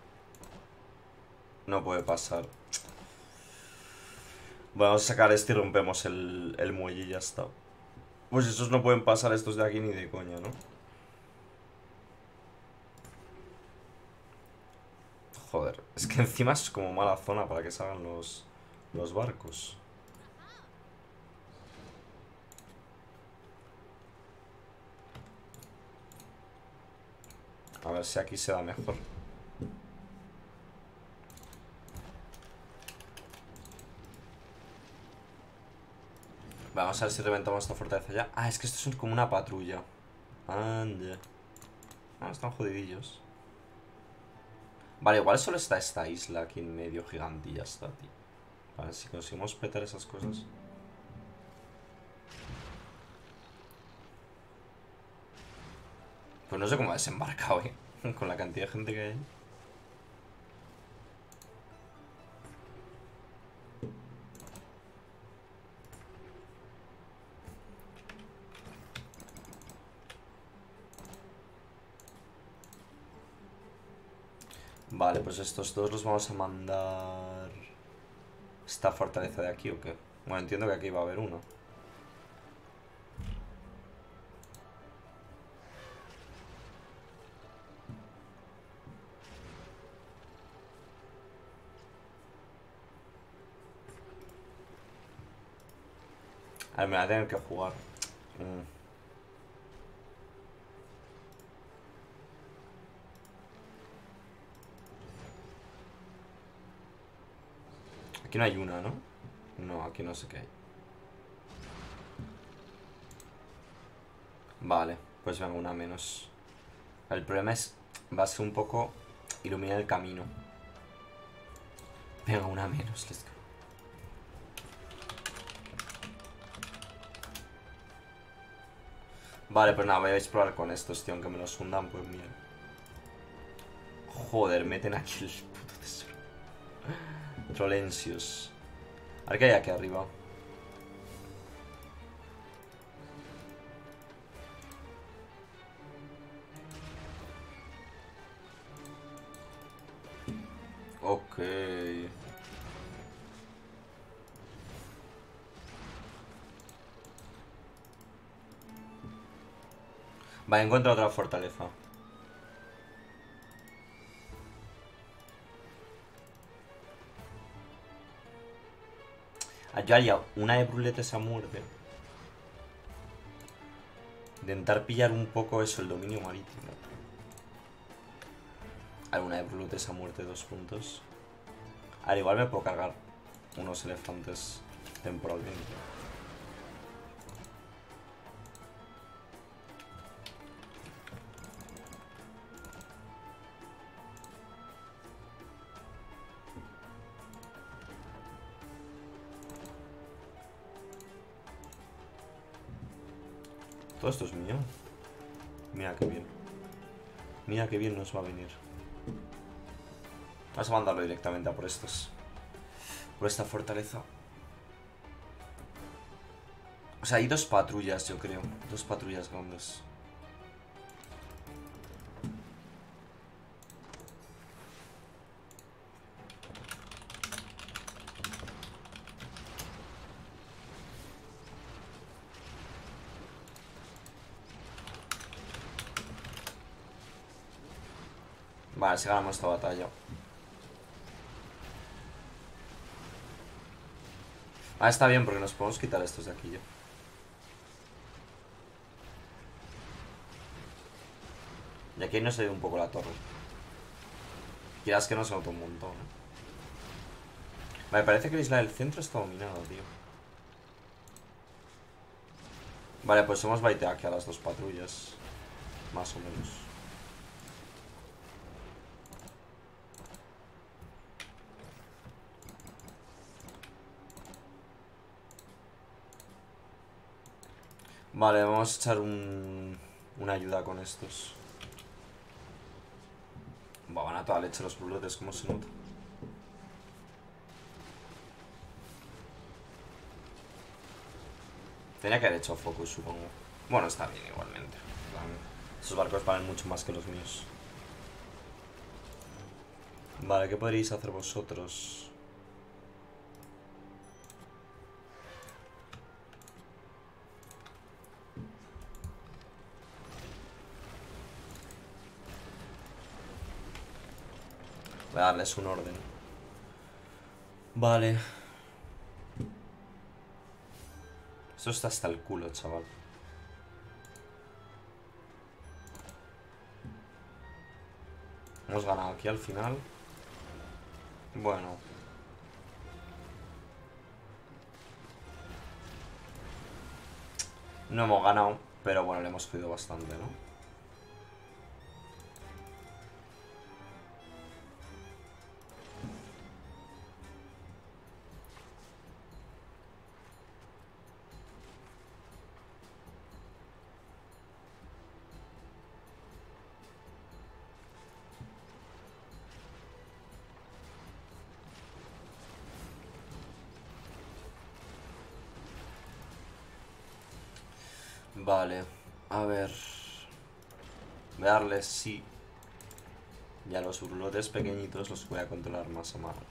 No puede pasar. Vamos a sacar este y rompemos el muelle y ya está. Pues esos no pueden pasar estos de aquí ni de coña, ¿no? Joder, es que encima es como mala zona para que salgan los barcos. A ver si aquí se da mejor. Vamos a ver si reventamos esta fortaleza ya. Ah, es que esto es como una patrulla. Ande. Ah, están jodidillos. Vale, igual solo está esta isla aquí en medio gigante y ya está, tío. Vale, si conseguimos petar esas cosas. Pues no sé cómo ha desembarcado, con la cantidad de gente que hay. Vale, pues estos dos los vamos a mandar... ¿Esta fortaleza de aquí o qué? Bueno, entiendo que aquí va a haber uno. A ver, me la voy a tener que jugar. Aquí no hay una, ¿no? No, aquí no sé qué hay. Vale, pues venga, una menos. El problema es... Va a ser un poco... iluminar el camino. Venga, una menos, let's go. Vale, pues nada, voy a explorar con estos, tío. Aunque me los hundan, pues mira. Joder, meten aquí el puto tesoro. Trolencios. A ver qué hay aquí arriba. Ok. Vale, encuentro otra fortaleza. Yo haría una de bruletes a muerte. Intentar pillar un poco eso, el dominio marítimo. Alguna de bruletes a muerte, 2 puntos. Al igual me puedo cargar unos elefantes temporalmente. Todo esto es mío. Mira qué bien. Mira qué bien nos va a venir. Vamos a mandarlo directamente a por estos. Por esta fortaleza. O sea, hay 2 patrullas, yo creo. 2 patrullas grandes. Vale, si ganamos esta batalla. Ah, está bien, porque nos podemos quitar estos de aquí ya. Y aquí nos ha ido un poco la torre. Quieras que no se nota un montón, ¿eh? Vale, parece que la isla del centro está dominada, tío. Vale, pues hemos baiteado aquí a las 2 patrullas. Más o menos. Vale, vamos a echar una ayuda con estos. Van a toda leche los brulotes, ¿cómo se nota? Tenía que haber hecho focus, supongo. Bueno, está bien igualmente. Esos barcos valen mucho más que los míos. Vale, ¿qué podréis hacer vosotros? Voy a darles un orden. Vale. Esto está hasta el culo, chaval. Hemos ganado aquí al final. Bueno. No hemos ganado, pero bueno, le hemos jodido bastante, ¿no? Vale, a ver. Voy a darles sí. Y a los burlotes pequeñitos los voy a controlar más a mano.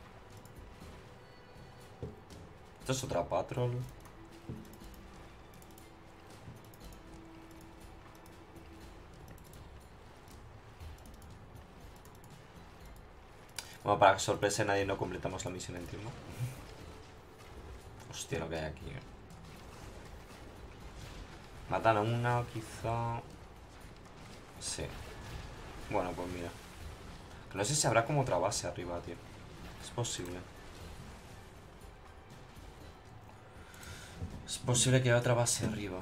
Esto es otra patrol. Bueno, para que sorpresa de nadie no completamos la misión, entiendo. Hostia, lo que hay aquí, Matan a una, quizá. Sí. Bueno, pues mira. No sé si habrá como otra base arriba, tío. Es posible. Es posible que haya otra base arriba.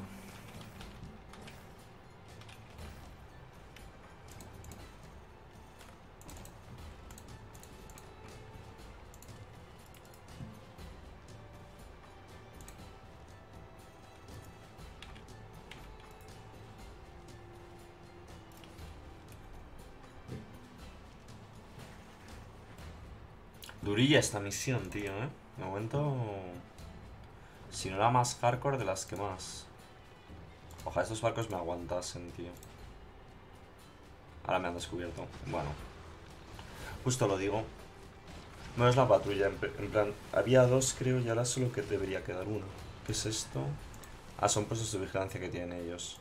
Durilla esta misión, tío, De momento... Si no la más hardcore de las que más. Ojalá estos barcos me aguantasen, tío. Ahora me han descubierto. Bueno. Justo lo digo. No es la patrulla, en plan, había dos creo y ahora solo que debería quedar uno. ¿Qué es esto? Ah, son puestos de vigilancia que tienen ellos.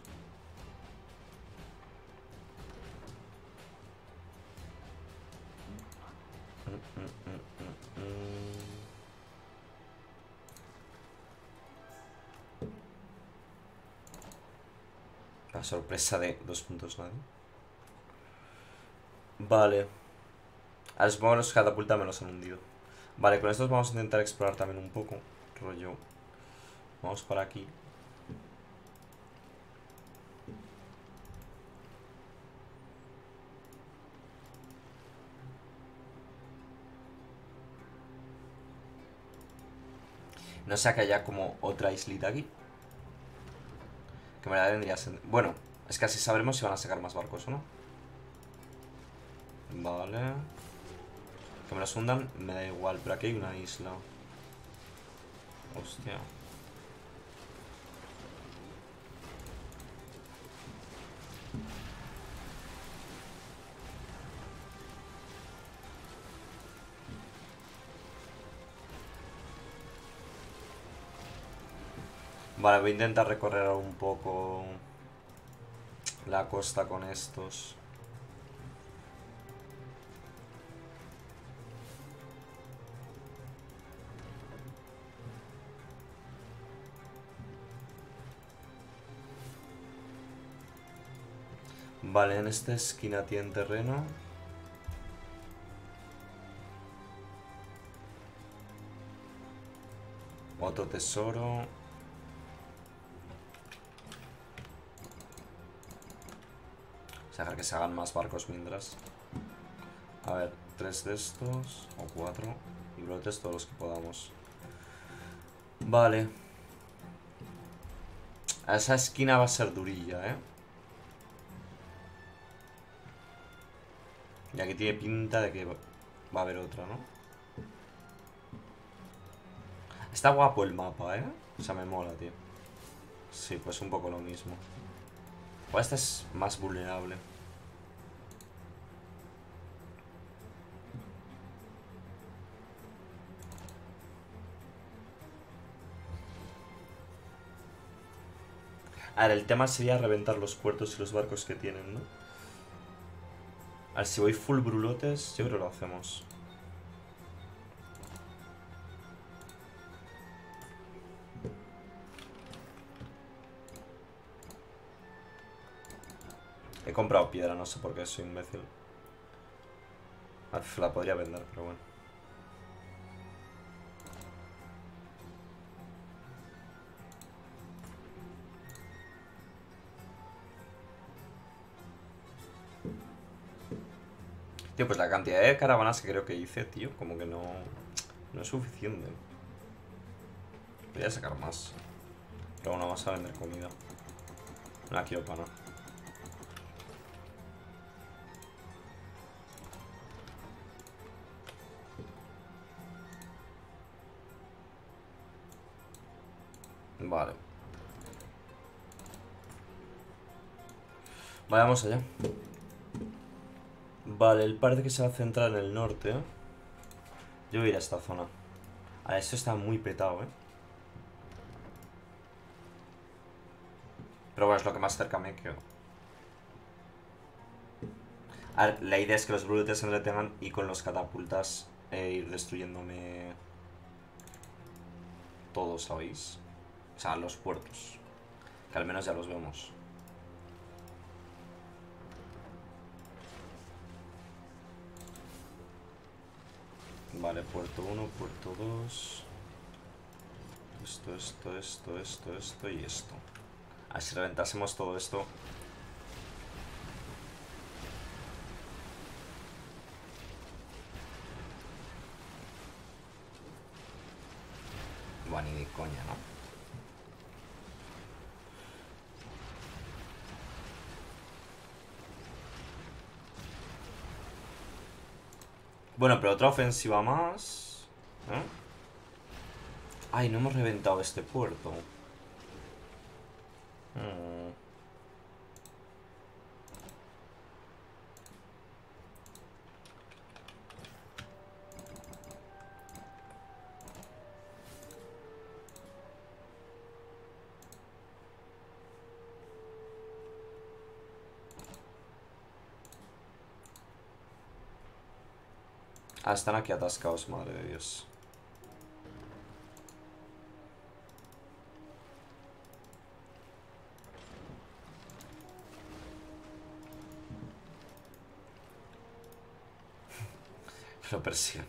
La sorpresa de 2 puntos nadie. Vale. Ahora supongo que los catapulta me los han hundido. Vale, con estos vamos a intentar explorar también un poco. Rollo. Vamos para aquí. No sea que haya como otra islita aquí. Que me la vendría a ser... Bueno, es que así sabremos si van a sacar más barcos o no. Vale. Que me los hundan, me da igual. Pero aquí hay una isla. Hostia. Vale, voy a intentar recorrer un poco la costa con estos. Vale, en esta esquina tienen terreno. Otro tesoro. Dejar que se hagan más barcos mientras. A ver, 3 de estos. O 4. Y brotes todos los que podamos. Vale. A esa esquina va a ser durilla, ¿eh? Y aquí tiene pinta de que va a haber otra, ¿no? Está guapo el mapa, ¿eh? O sea, me mola, tío. Sí, pues un poco lo mismo. O esta es más vulnerable. A ver, el tema sería reventar los puertos y los barcos que tienen, ¿no? A ver, si voy full brulotes, yo creo que lo hacemos. He comprado piedra, no sé por qué, soy imbécil. La podría vender, pero bueno. Tío, pues la cantidad de caravanas que creo que hice, tío, como que no... No es suficiente. Voy a sacar más. Pero bueno, vamos a vender comida. No la quiero para nada. Vale. Vayamos allá. Vale, él parece que se va a centrar en el norte, ¿eh? Yo voy a ir a esta zona. A esto está muy petado, ¿eh? Pero bueno, es lo que más cerca me quedo. A ver, la idea es que los brutes se entretengan y con los catapultas ir destruyéndome todo, ¿sabéis? O sea, los puertos. Que al menos ya los vemos. Vale, puerto 1, puerto 2. Esto y esto. A ver si reventásemos todo esto. Bueno, ni de coña, ¿no? Bueno, pero otra ofensiva más. ¿Eh? Ay, no hemos reventado este puerto. Ah, están aquí atascados, madre de Dios. Lo persiguen.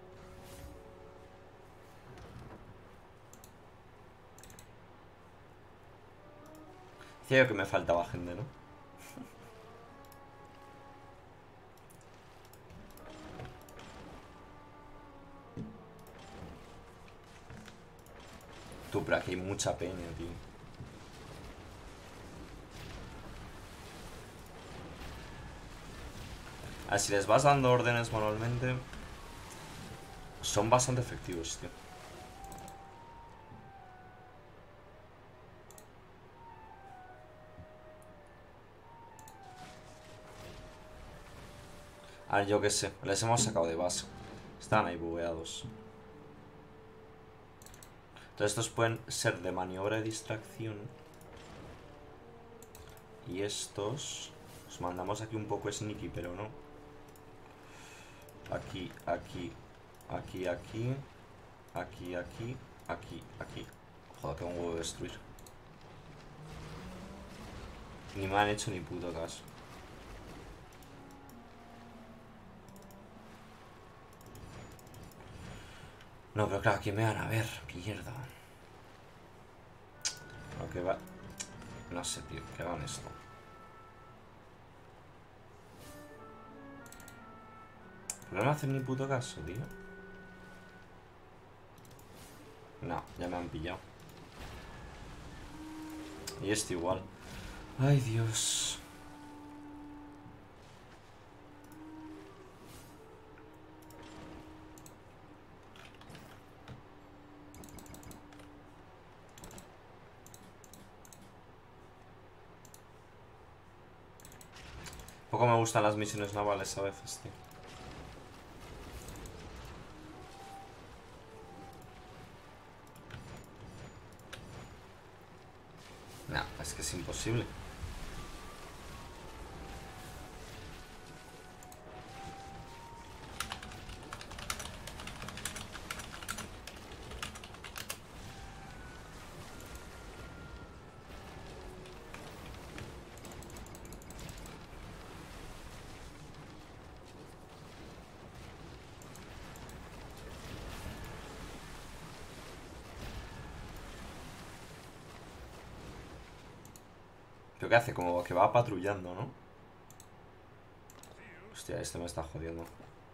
Decía yo que me faltaba gente, ¿no? Tú, pero aquí hay mucha peña, tío. A ver, si les vas dando órdenes manualmente, son bastante efectivos, tío. A ver, yo qué sé, les hemos sacado de base. Están ahí bugueados. Entonces estos pueden ser de maniobra de distracción. Y estos los mandamos aquí un poco sneaky, pero no. Aquí, aquí, aquí, aquí. Aquí, aquí, aquí, aquí. Joder, que un huevo de destruir. Ni me han hecho ni puto caso. No, pero claro, aquí me van a ver. Mierda. Lo que va... No sé, tío, que hagan esto. ¿Pero no me hacen ni puto caso, tío? No, ya me han pillado. Y este igual. Ay, Dios. Poco me gustan las misiones navales a veces, tío. No, es que es imposible. ¿Pero qué hace? Como que va patrullando, ¿no? Hostia, este me está jodiendo.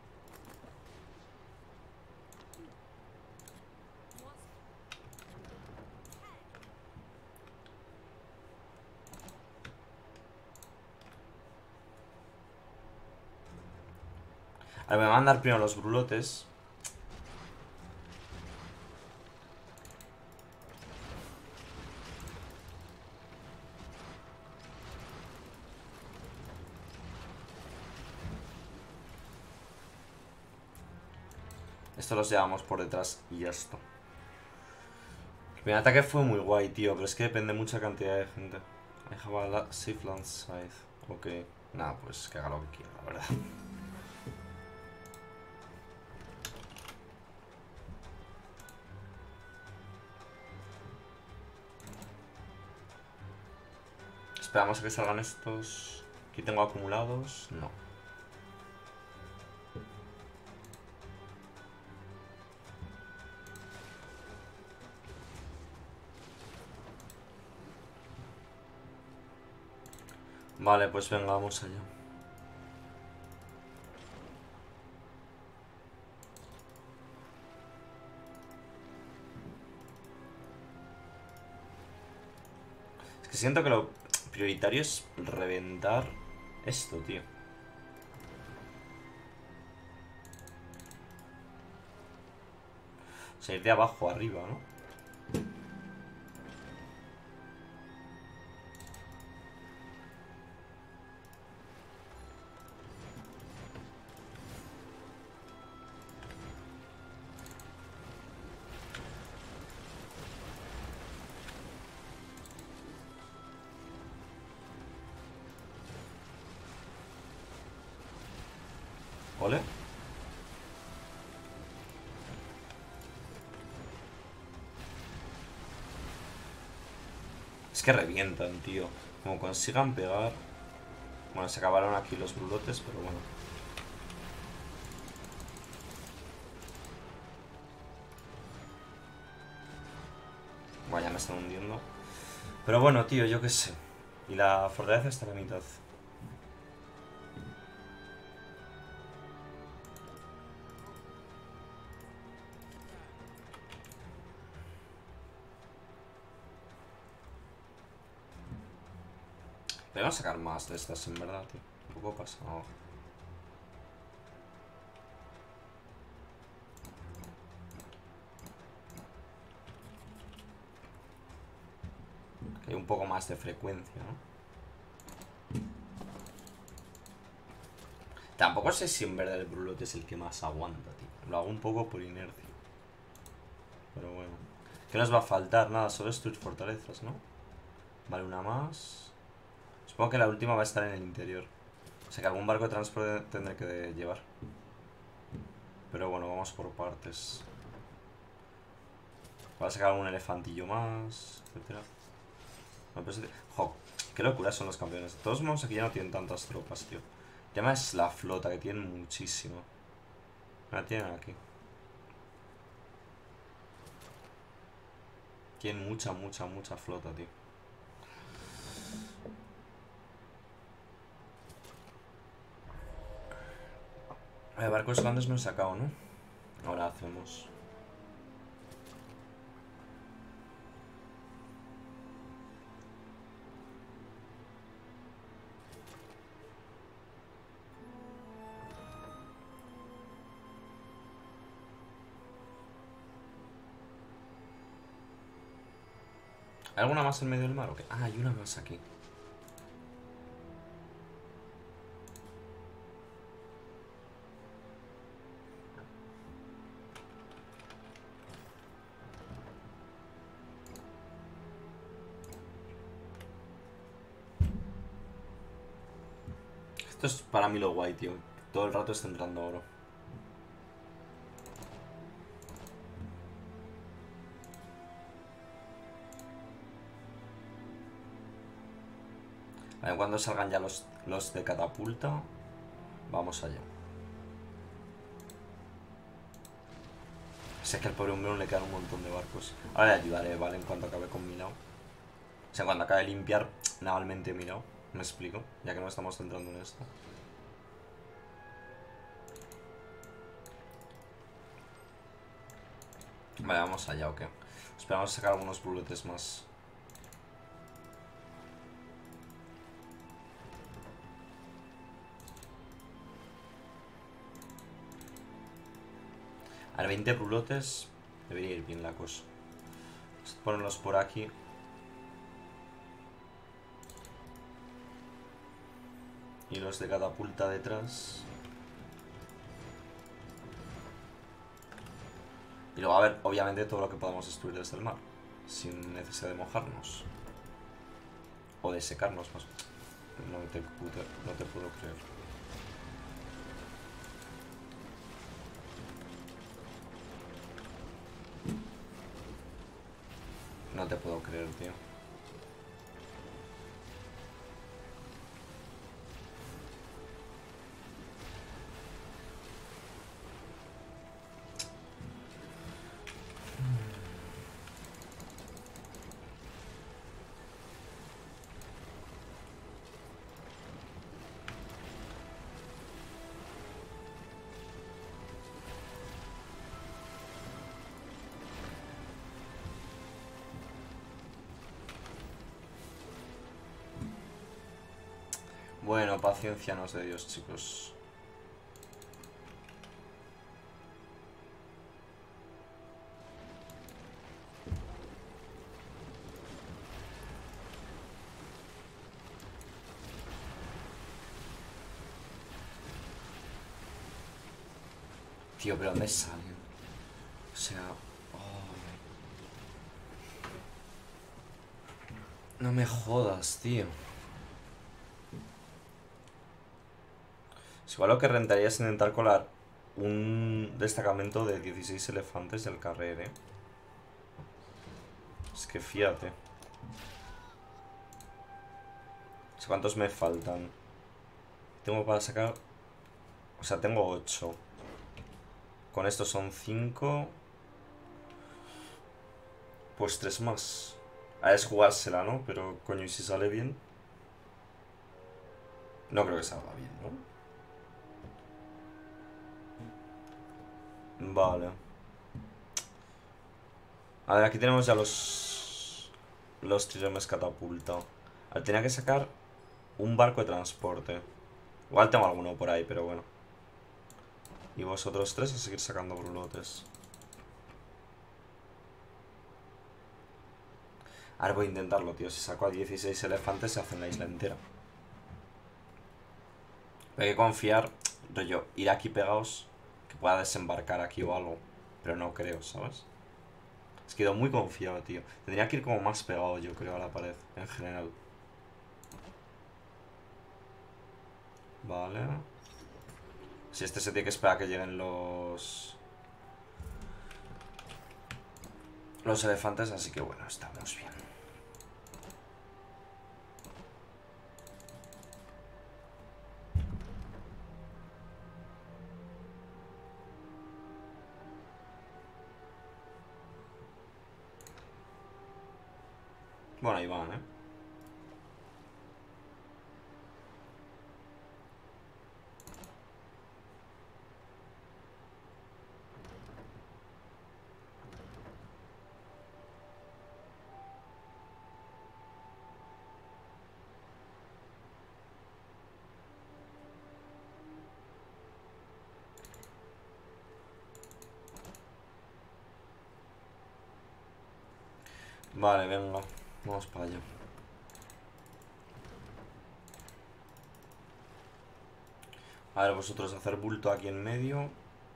A ver, me van a mandar primero los brulotes. Esto los llevamos por detrás y ya está. Mi ataque fue muy guay, tío, pero es que depende mucha cantidad de gente. I have a safe land side. Ok. Nada, pues que haga lo que quiera, la verdad. Esperamos a que salgan estos. Aquí tengo acumulados. No. Vale, pues venga, vamos allá. Es que siento que lo prioritario es reventar esto, tío. O sea, ir de abajo a arriba, ¿no? ¿Ole? Es que revientan, tío. Como consigan pegar... Bueno, se acabaron aquí los brulotes, pero bueno. Vaya, me están hundiendo. Pero bueno, tío, yo qué sé. Y la fortaleza está a la mitad. Podemos sacar más de estas, en verdad, tío. Un poco pasado. Hay un poco más de frecuencia, ¿no? Tampoco sé si en verdad el brulote es el que más aguanta, tío. Lo hago un poco por inercia. Pero bueno. ¿Qué nos va a faltar? Nada, solo destruir fortalezas, ¿no? Vale, una más. Supongo que la última va a estar en el interior. O sea que algún barco de transporte tendré que llevar. Pero bueno, vamos por partes. Voy a sacar algún elefantillo más, etcétera. No, pero jo, qué locura son los campeones. De todos modos aquí ya no tienen tantas tropas, tío. El tema es la flota, que tienen muchísimo. La tienen aquí. Tienen mucha, mucha, mucha flota, tío. Barcos grandes no he sacado, ¿no? Ahora hacemos. ¿Hay alguna más en medio del mar o qué? Ah, hay una más aquí. Esto es para mí lo guay, tío. Todo el rato está entrando oro. Vale, cuando salgan ya los de catapulta, vamos allá. Sé que al pobre hombre le quedan un montón de barcos. Ahora le ayudaré, ¿vale? En cuanto acabe con mi lado. O sea, cuando acabe de limpiar navalmente mi lado. Me explico, ya que no estamos centrando en esto. Vale, vamos allá, ok. Esperamos a sacar algunos bullets más. A ver, 20 brulotes. Debería ir bien la cosa. Vamos a ponerlos por aquí. Y los de catapulta detrás. Y luego, a ver, obviamente todo lo que podamos destruir desde el mar. Sin necesidad de mojarnos. O de secarnos más. No te puedo creer. No te puedo creer, tío. Bueno, paciencia nos de Dios, chicos. Tío, pero ¿dónde salen? O sea... Oh. No me jodas, tío. Igual lo que rentaría es intentar colar un destacamento de 16 elefantes del carrer, ¿eh? Es que fíjate. ¿Cuántos me faltan? Tengo para sacar... O sea, tengo 8. Con estos son 5. Pues 3 más. A es jugársela, ¿no? Pero, coño, ¿y si sale bien? No creo que salga bien, ¿no? Vale. A ver, aquí tenemos ya los triremes catapulta. A ver, tenía que sacar un barco de transporte. Igual tengo alguno por ahí, pero bueno. Y vosotros 3 a seguir sacando brulotes. Ahora voy a intentarlo, tío. Si saco a 16 elefantes se hacen la isla entera. Pero hay que confiar, rollo, ir aquí pegados, que pueda desembarcar aquí o algo. Pero no creo, ¿sabes? Es que he ido muy confiado, tío. Tendría que ir como más pegado, yo creo, a la pared, en general. Vale. Si este se tiene que esperar a que lleguen los elefantes, así que bueno, estamos bien. Bueno, ahí van, ¿eh? Vale, venga. Vamos para allá. A ver, vosotros hacer bulto aquí en medio.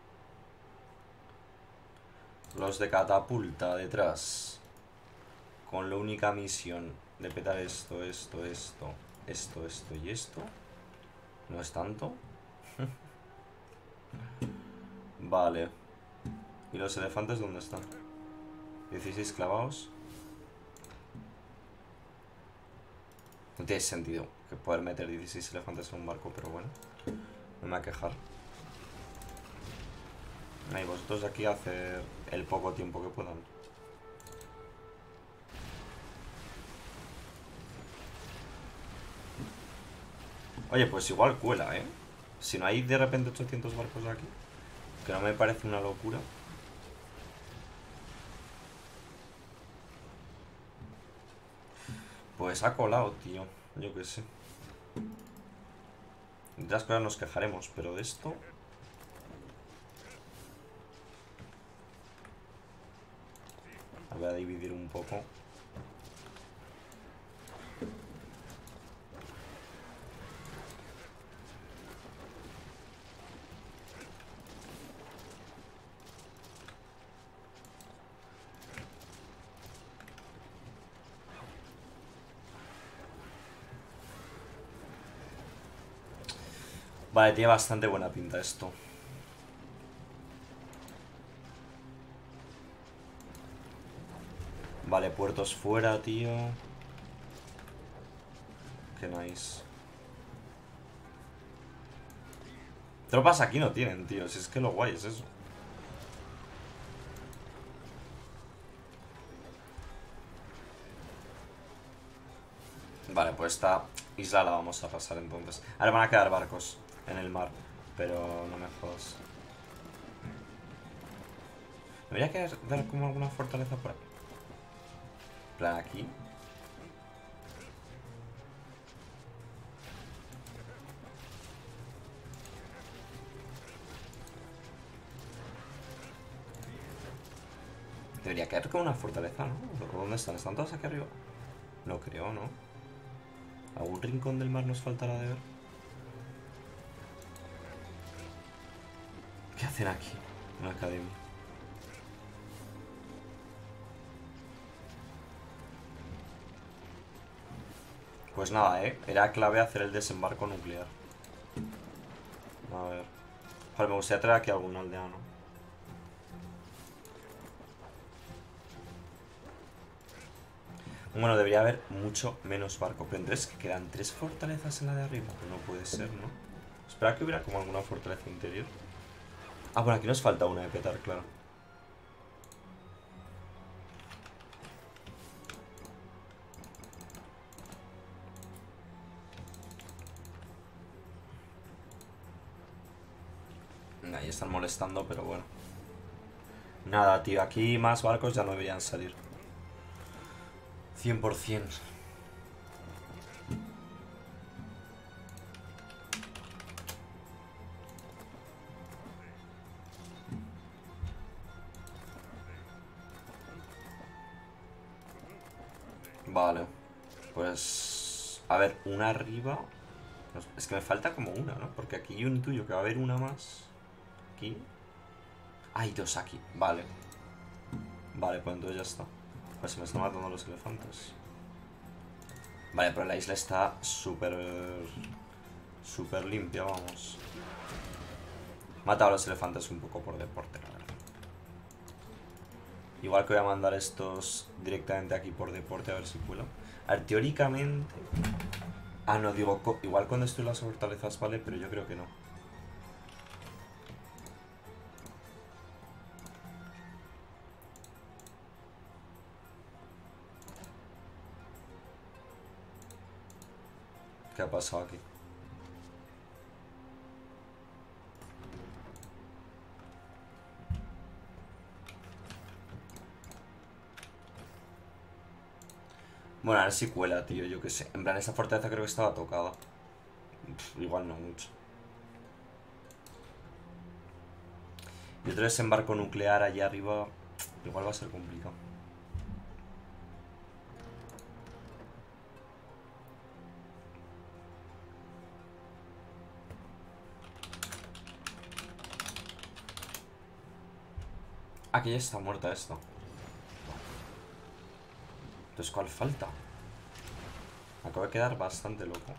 Los de catapulta detrás. Con la única misión de petar esto y esto. No es tanto. Vale. ¿Y los elefantes dónde están? 16 clavados. No tiene sentido que poder meter 16 elefantes en un barco, pero bueno. No me voy a quejar. Y vosotros aquí hacer el poco tiempo que puedan. Oye, pues igual cuela, ¿eh? Si no hay de repente 800 barcos aquí, que no me parece una locura. Pues ha colado, tío. Yo qué sé. De otras cosas nos quejaremos, pero de esto... Voy a dividir un poco. Vale, tiene bastante buena pinta esto. Vale, puertos fuera, tío. Qué nice. Tropas aquí no tienen, tío. Si es que lo guay es eso. Vale, pues esta isla la vamos a pasar entonces. Ahora van a quedar barcos en el mar. Pero no me jodas. Debería quedar como alguna fortaleza por ahí. En plan aquí. Debería quedar como una fortaleza, ¿no? ¿Dónde están? ¿Están todas aquí arriba? No creo, ¿no? ¿Algún rincón del mar nos faltará de ver? ¿Qué hacen aquí? En la academia. Pues nada, era clave hacer el desembarco nuclear. A ver. Joder, me gustaría traer aquí algún aldeano. Bueno, debería haber mucho menos barco. Pero entonces que quedan 3 fortalezas en la de arriba. No puede ser, ¿no? Espera que hubiera como alguna fortaleza interior. Ah, bueno, aquí nos falta una de petar, claro. Ahí están molestando, pero bueno. Nada, tío, aquí más barcos ya no deberían salir. 100%. Vale. Pues... A ver, una arriba... Es que me falta como una, ¿no? Porque aquí yo intuyo que va a haber una más. Aquí. Hay dos aquí. Vale. Vale, pues entonces ya está. Pues se me están matando los elefantes. Vale, pero la isla está súper... súper limpia, vamos. Mata a los elefantes un poco por deporte, la verdad. Igual que voy a mandar estos directamente aquí por deporte, a ver si puedo. A ver, teóricamente... Ah, no, digo, igual con esto y las fortalezas vale, pero yo creo que no. ¿Qué ha pasado aquí? Bueno, a ver si cuela, tío, yo qué sé. En plan, esta fortaleza creo que estaba tocada. Igual no mucho. Y otro desembarco nuclear allá arriba. Igual va a ser complicado. Aquí ya está muerta esta. Entonces, ¿cuál falta? Me acabo de quedar bastante loco.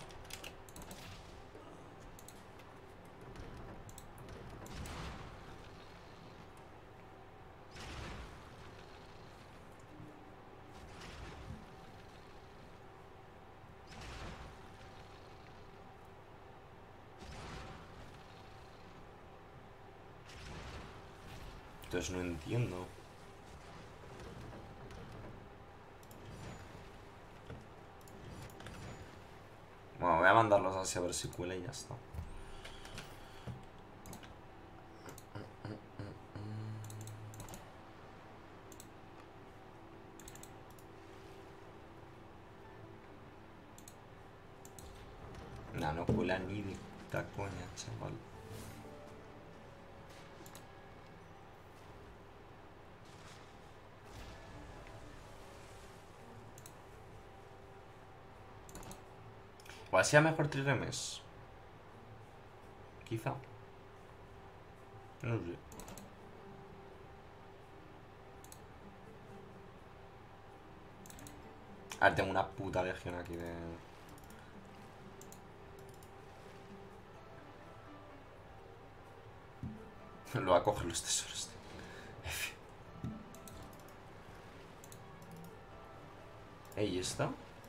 Entonces no entiendo. Bueno, voy a mandarlos así a ver si cuela y ya está. Nah, no cuela ni de puta coña, chaval. Igual sea mejor Triremes. Quizá. No sé. A ver, tengo una puta legión aquí de... Lo va a coger los tesoros, tío. Ey, ¿esta?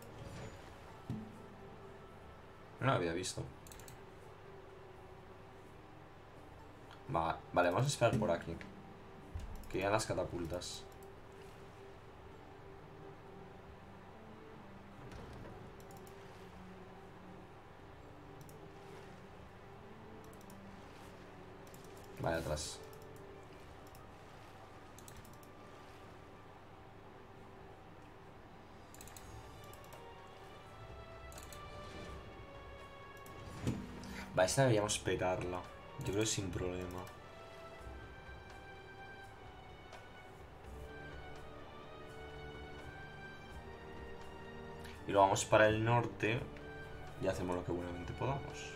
No la había visto. Vale, vamos a esperar por aquí. Que llegan las catapultas. Vale, atrás. Vale, esta deberíamos pegarla. Yo creo que sin problema. Y lo vamos para el norte. Y hacemos lo que buenamente podamos.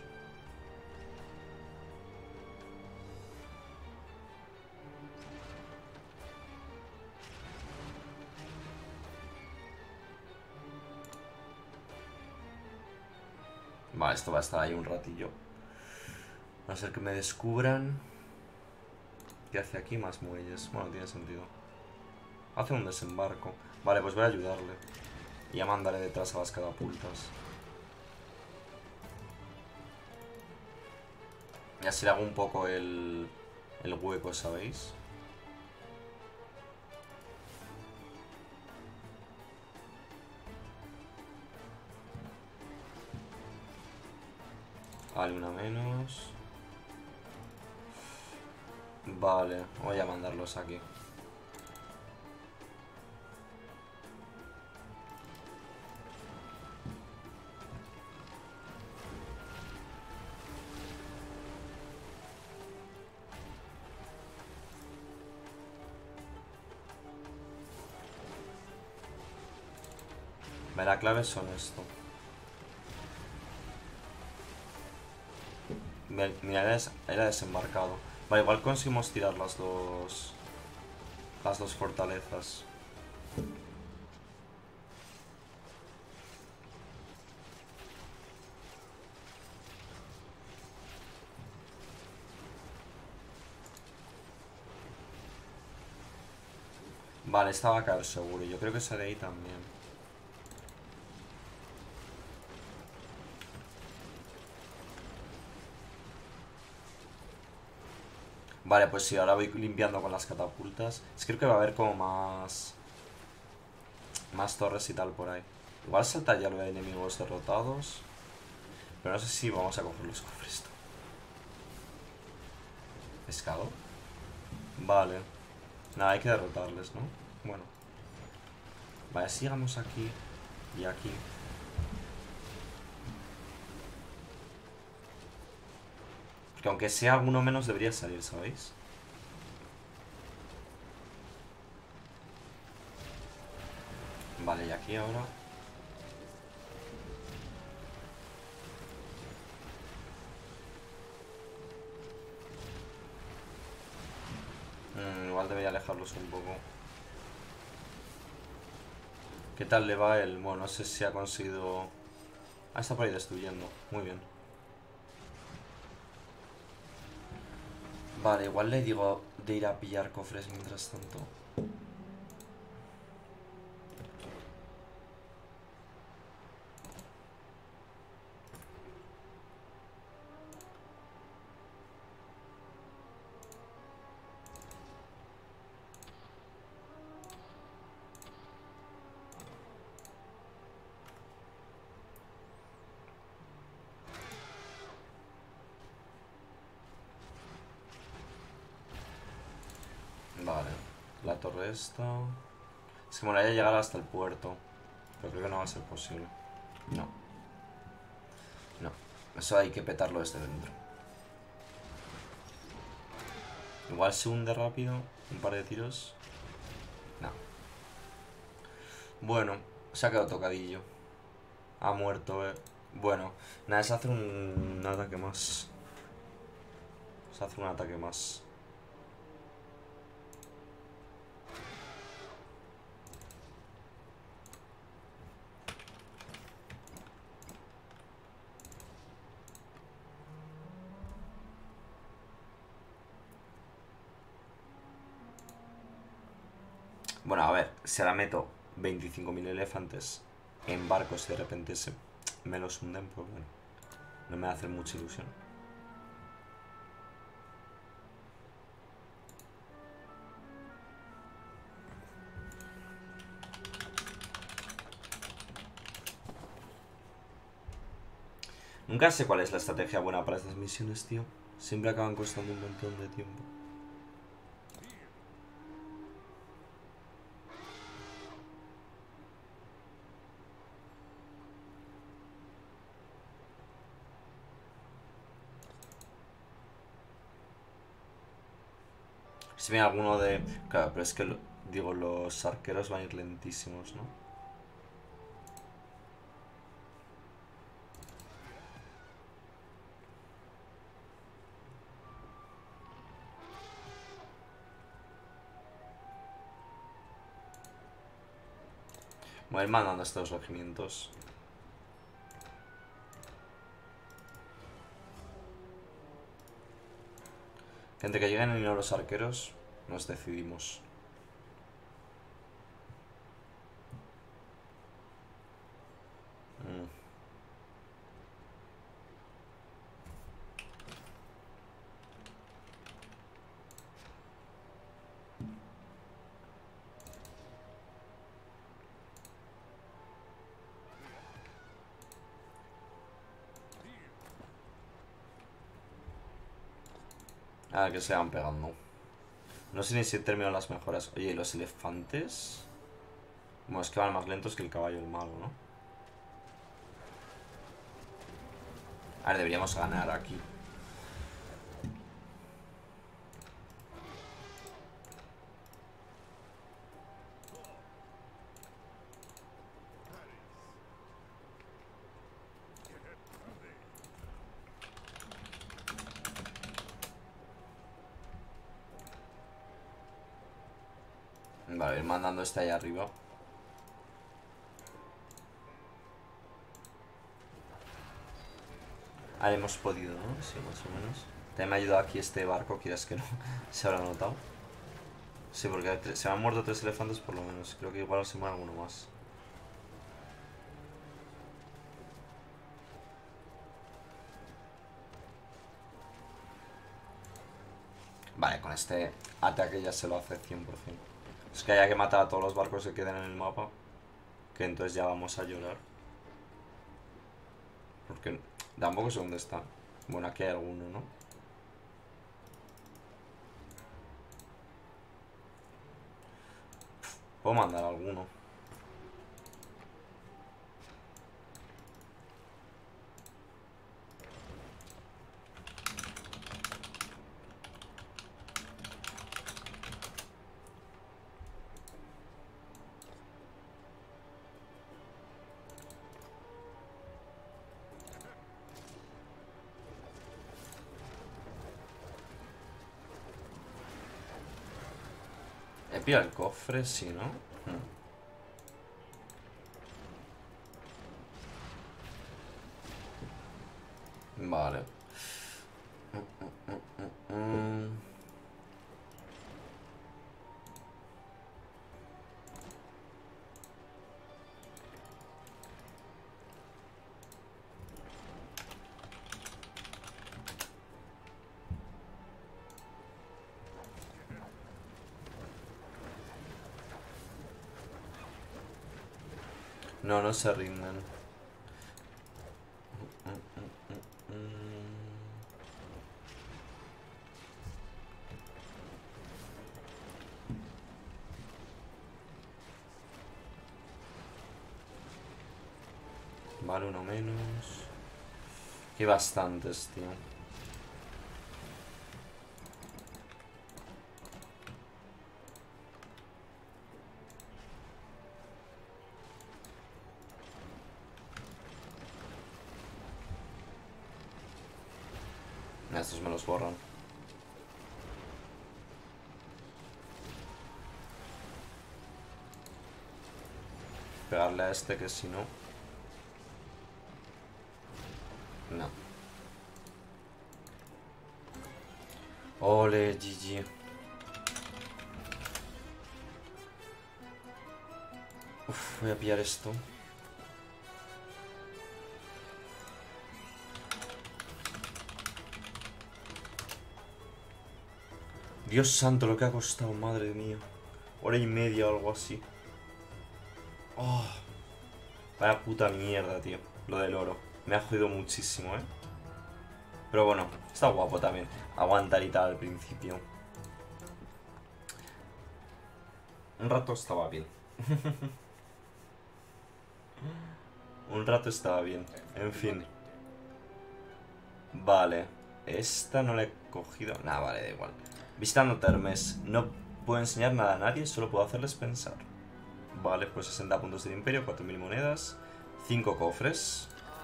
Vale, esto va a estar ahí un ratillo. A no ser que me descubran. ¿Qué hace aquí? Más muelles. Bueno, tiene sentido. Hace un desembarco. Vale, pues voy a ayudarle. Y ya mandaré detrás a las catapultas. Y así le hago un poco el hueco, ¿sabéis? Vale, una menos. Vale, voy a mandarlos aquí. La clave son esto. Mira, era desembarcado. Vale, igual conseguimos tirar las dos. Las dos fortalezas. Vale, esta va a caer seguro. Yo creo que esa de ahí también. Vale, pues sí, ahora voy limpiando con las catapultas. Es que creo que va a haber como más torres y tal por ahí. Igual salta ya lo de enemigos derrotados. Pero no sé si vamos a coger los cofres. ¿Pescado? Vale. Nada, hay que derrotarles, ¿no? Bueno. Vale, sigamos aquí y aquí. Porque aunque sea alguno menos debería salir, ¿sabéis? Vale, y aquí ahora. Igual debería alejarlos un poco. ¿Qué tal le va el? Bueno, no sé si ha conseguido... Ah, está por ahí destruyendo. Muy bien. Vale, igual le digo de ir a pillar cofres mientras tanto. Vale, la torre esta... Es que me voy a llegar hasta el puerto. Pero creo que no va a ser posible. No. No. Eso hay que petarlo desde dentro. Igual se hunde rápido. Un par de tiros. No. Bueno, se ha quedado tocadillo. Ha muerto, Bueno, nada, es hacer un ataque más. Se hace un ataque más. Bueno, a ver, si ahora meto 25.000 elefantes en barcos y de repente me los hunden, pues bueno, no me hace mucha ilusión. Nunca sé cuál es la estrategia buena para estas misiones, tío. Siempre acaban costando un montón de tiempo. Si viene alguno de... Claro, pero es que, digo, los arqueros van a ir lentísimos, ¿no? Voy a ir mandando estos regimientos. Entre que lleguen y no los arqueros, nos decidimos. Mm. Ah, que se van pegando. No sé ni si he terminado las mejoras. Oye, ¿y los elefantes? Bueno, es que van más lentos que el caballo el malo, ¿no? A ver, deberíamos ganar aquí. Vale, ir mandando este ahí arriba. Ahora hemos podido, ¿no? Sí, más o menos. También me ha ayudado aquí este barco, quieras que no. Se habrá notado. Sí, porque se me han muerto 3 elefantes por lo menos. Creo que igual se muere alguno más. Vale, con este ataque ya se lo hace 100%. Es que haya que matar a todos los barcos que queden en el mapa. Que entonces ya vamos a llorar. Porque tampoco sé dónde está. Bueno, aquí hay alguno, ¿no? Puedo mandar alguno. He pillado el cofre, sí, ¿no? Vale. No, no se rinden. Vale, uno menos. Hay bastantes, tío. Estos me los borran. Pegarle a este que si no... No. Ole, GG. Uf, voy a pillar esto. Dios santo, lo que ha costado, madre mía. Hora y media o algo así. Oh, vaya puta mierda, tío. Lo del oro. Me ha jodido muchísimo, ¿eh? Pero bueno, está guapo también. Aguantar y tal al principio. Un rato estaba bien. Un rato estaba bien. En fin. Vale. Esta no la he cogido. Nah, vale, da igual. Visitando Termes. No puedo enseñar nada a nadie, solo puedo hacerles pensar. Vale, pues 60 puntos del imperio, 4000 monedas, 5 cofres.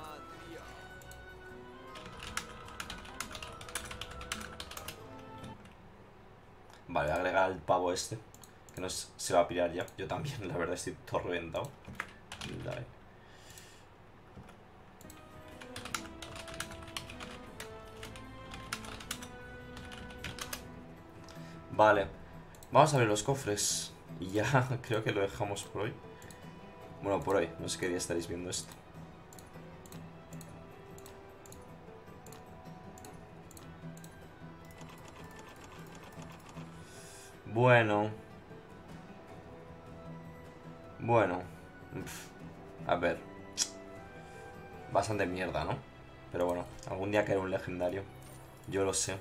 Vale, voy a agregar al pavo este, que no se va a pirar ya. Yo también, la verdad, estoy todo reventado. Dale. Vale, vamos a ver los cofres. Y ya creo que lo dejamos por hoy. Bueno, por hoy, no sé qué día estaréis viendo esto. Bueno. Bueno. A ver. Bastante mierda, ¿no? Pero bueno, algún día caerá un legendario. Yo lo sé.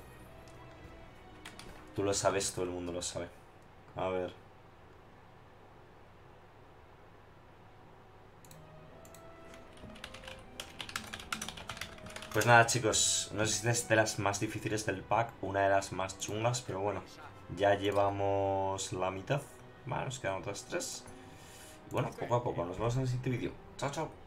Tú lo sabes, todo el mundo lo sabe. A ver. Pues nada, chicos. No sé si es de las más difíciles del pack. Una de las más chungas, pero bueno. Ya llevamos la mitad. Vale, nos quedan otras 3. Bueno, poco a poco. Nos vemos en el siguiente vídeo. Chao, chao.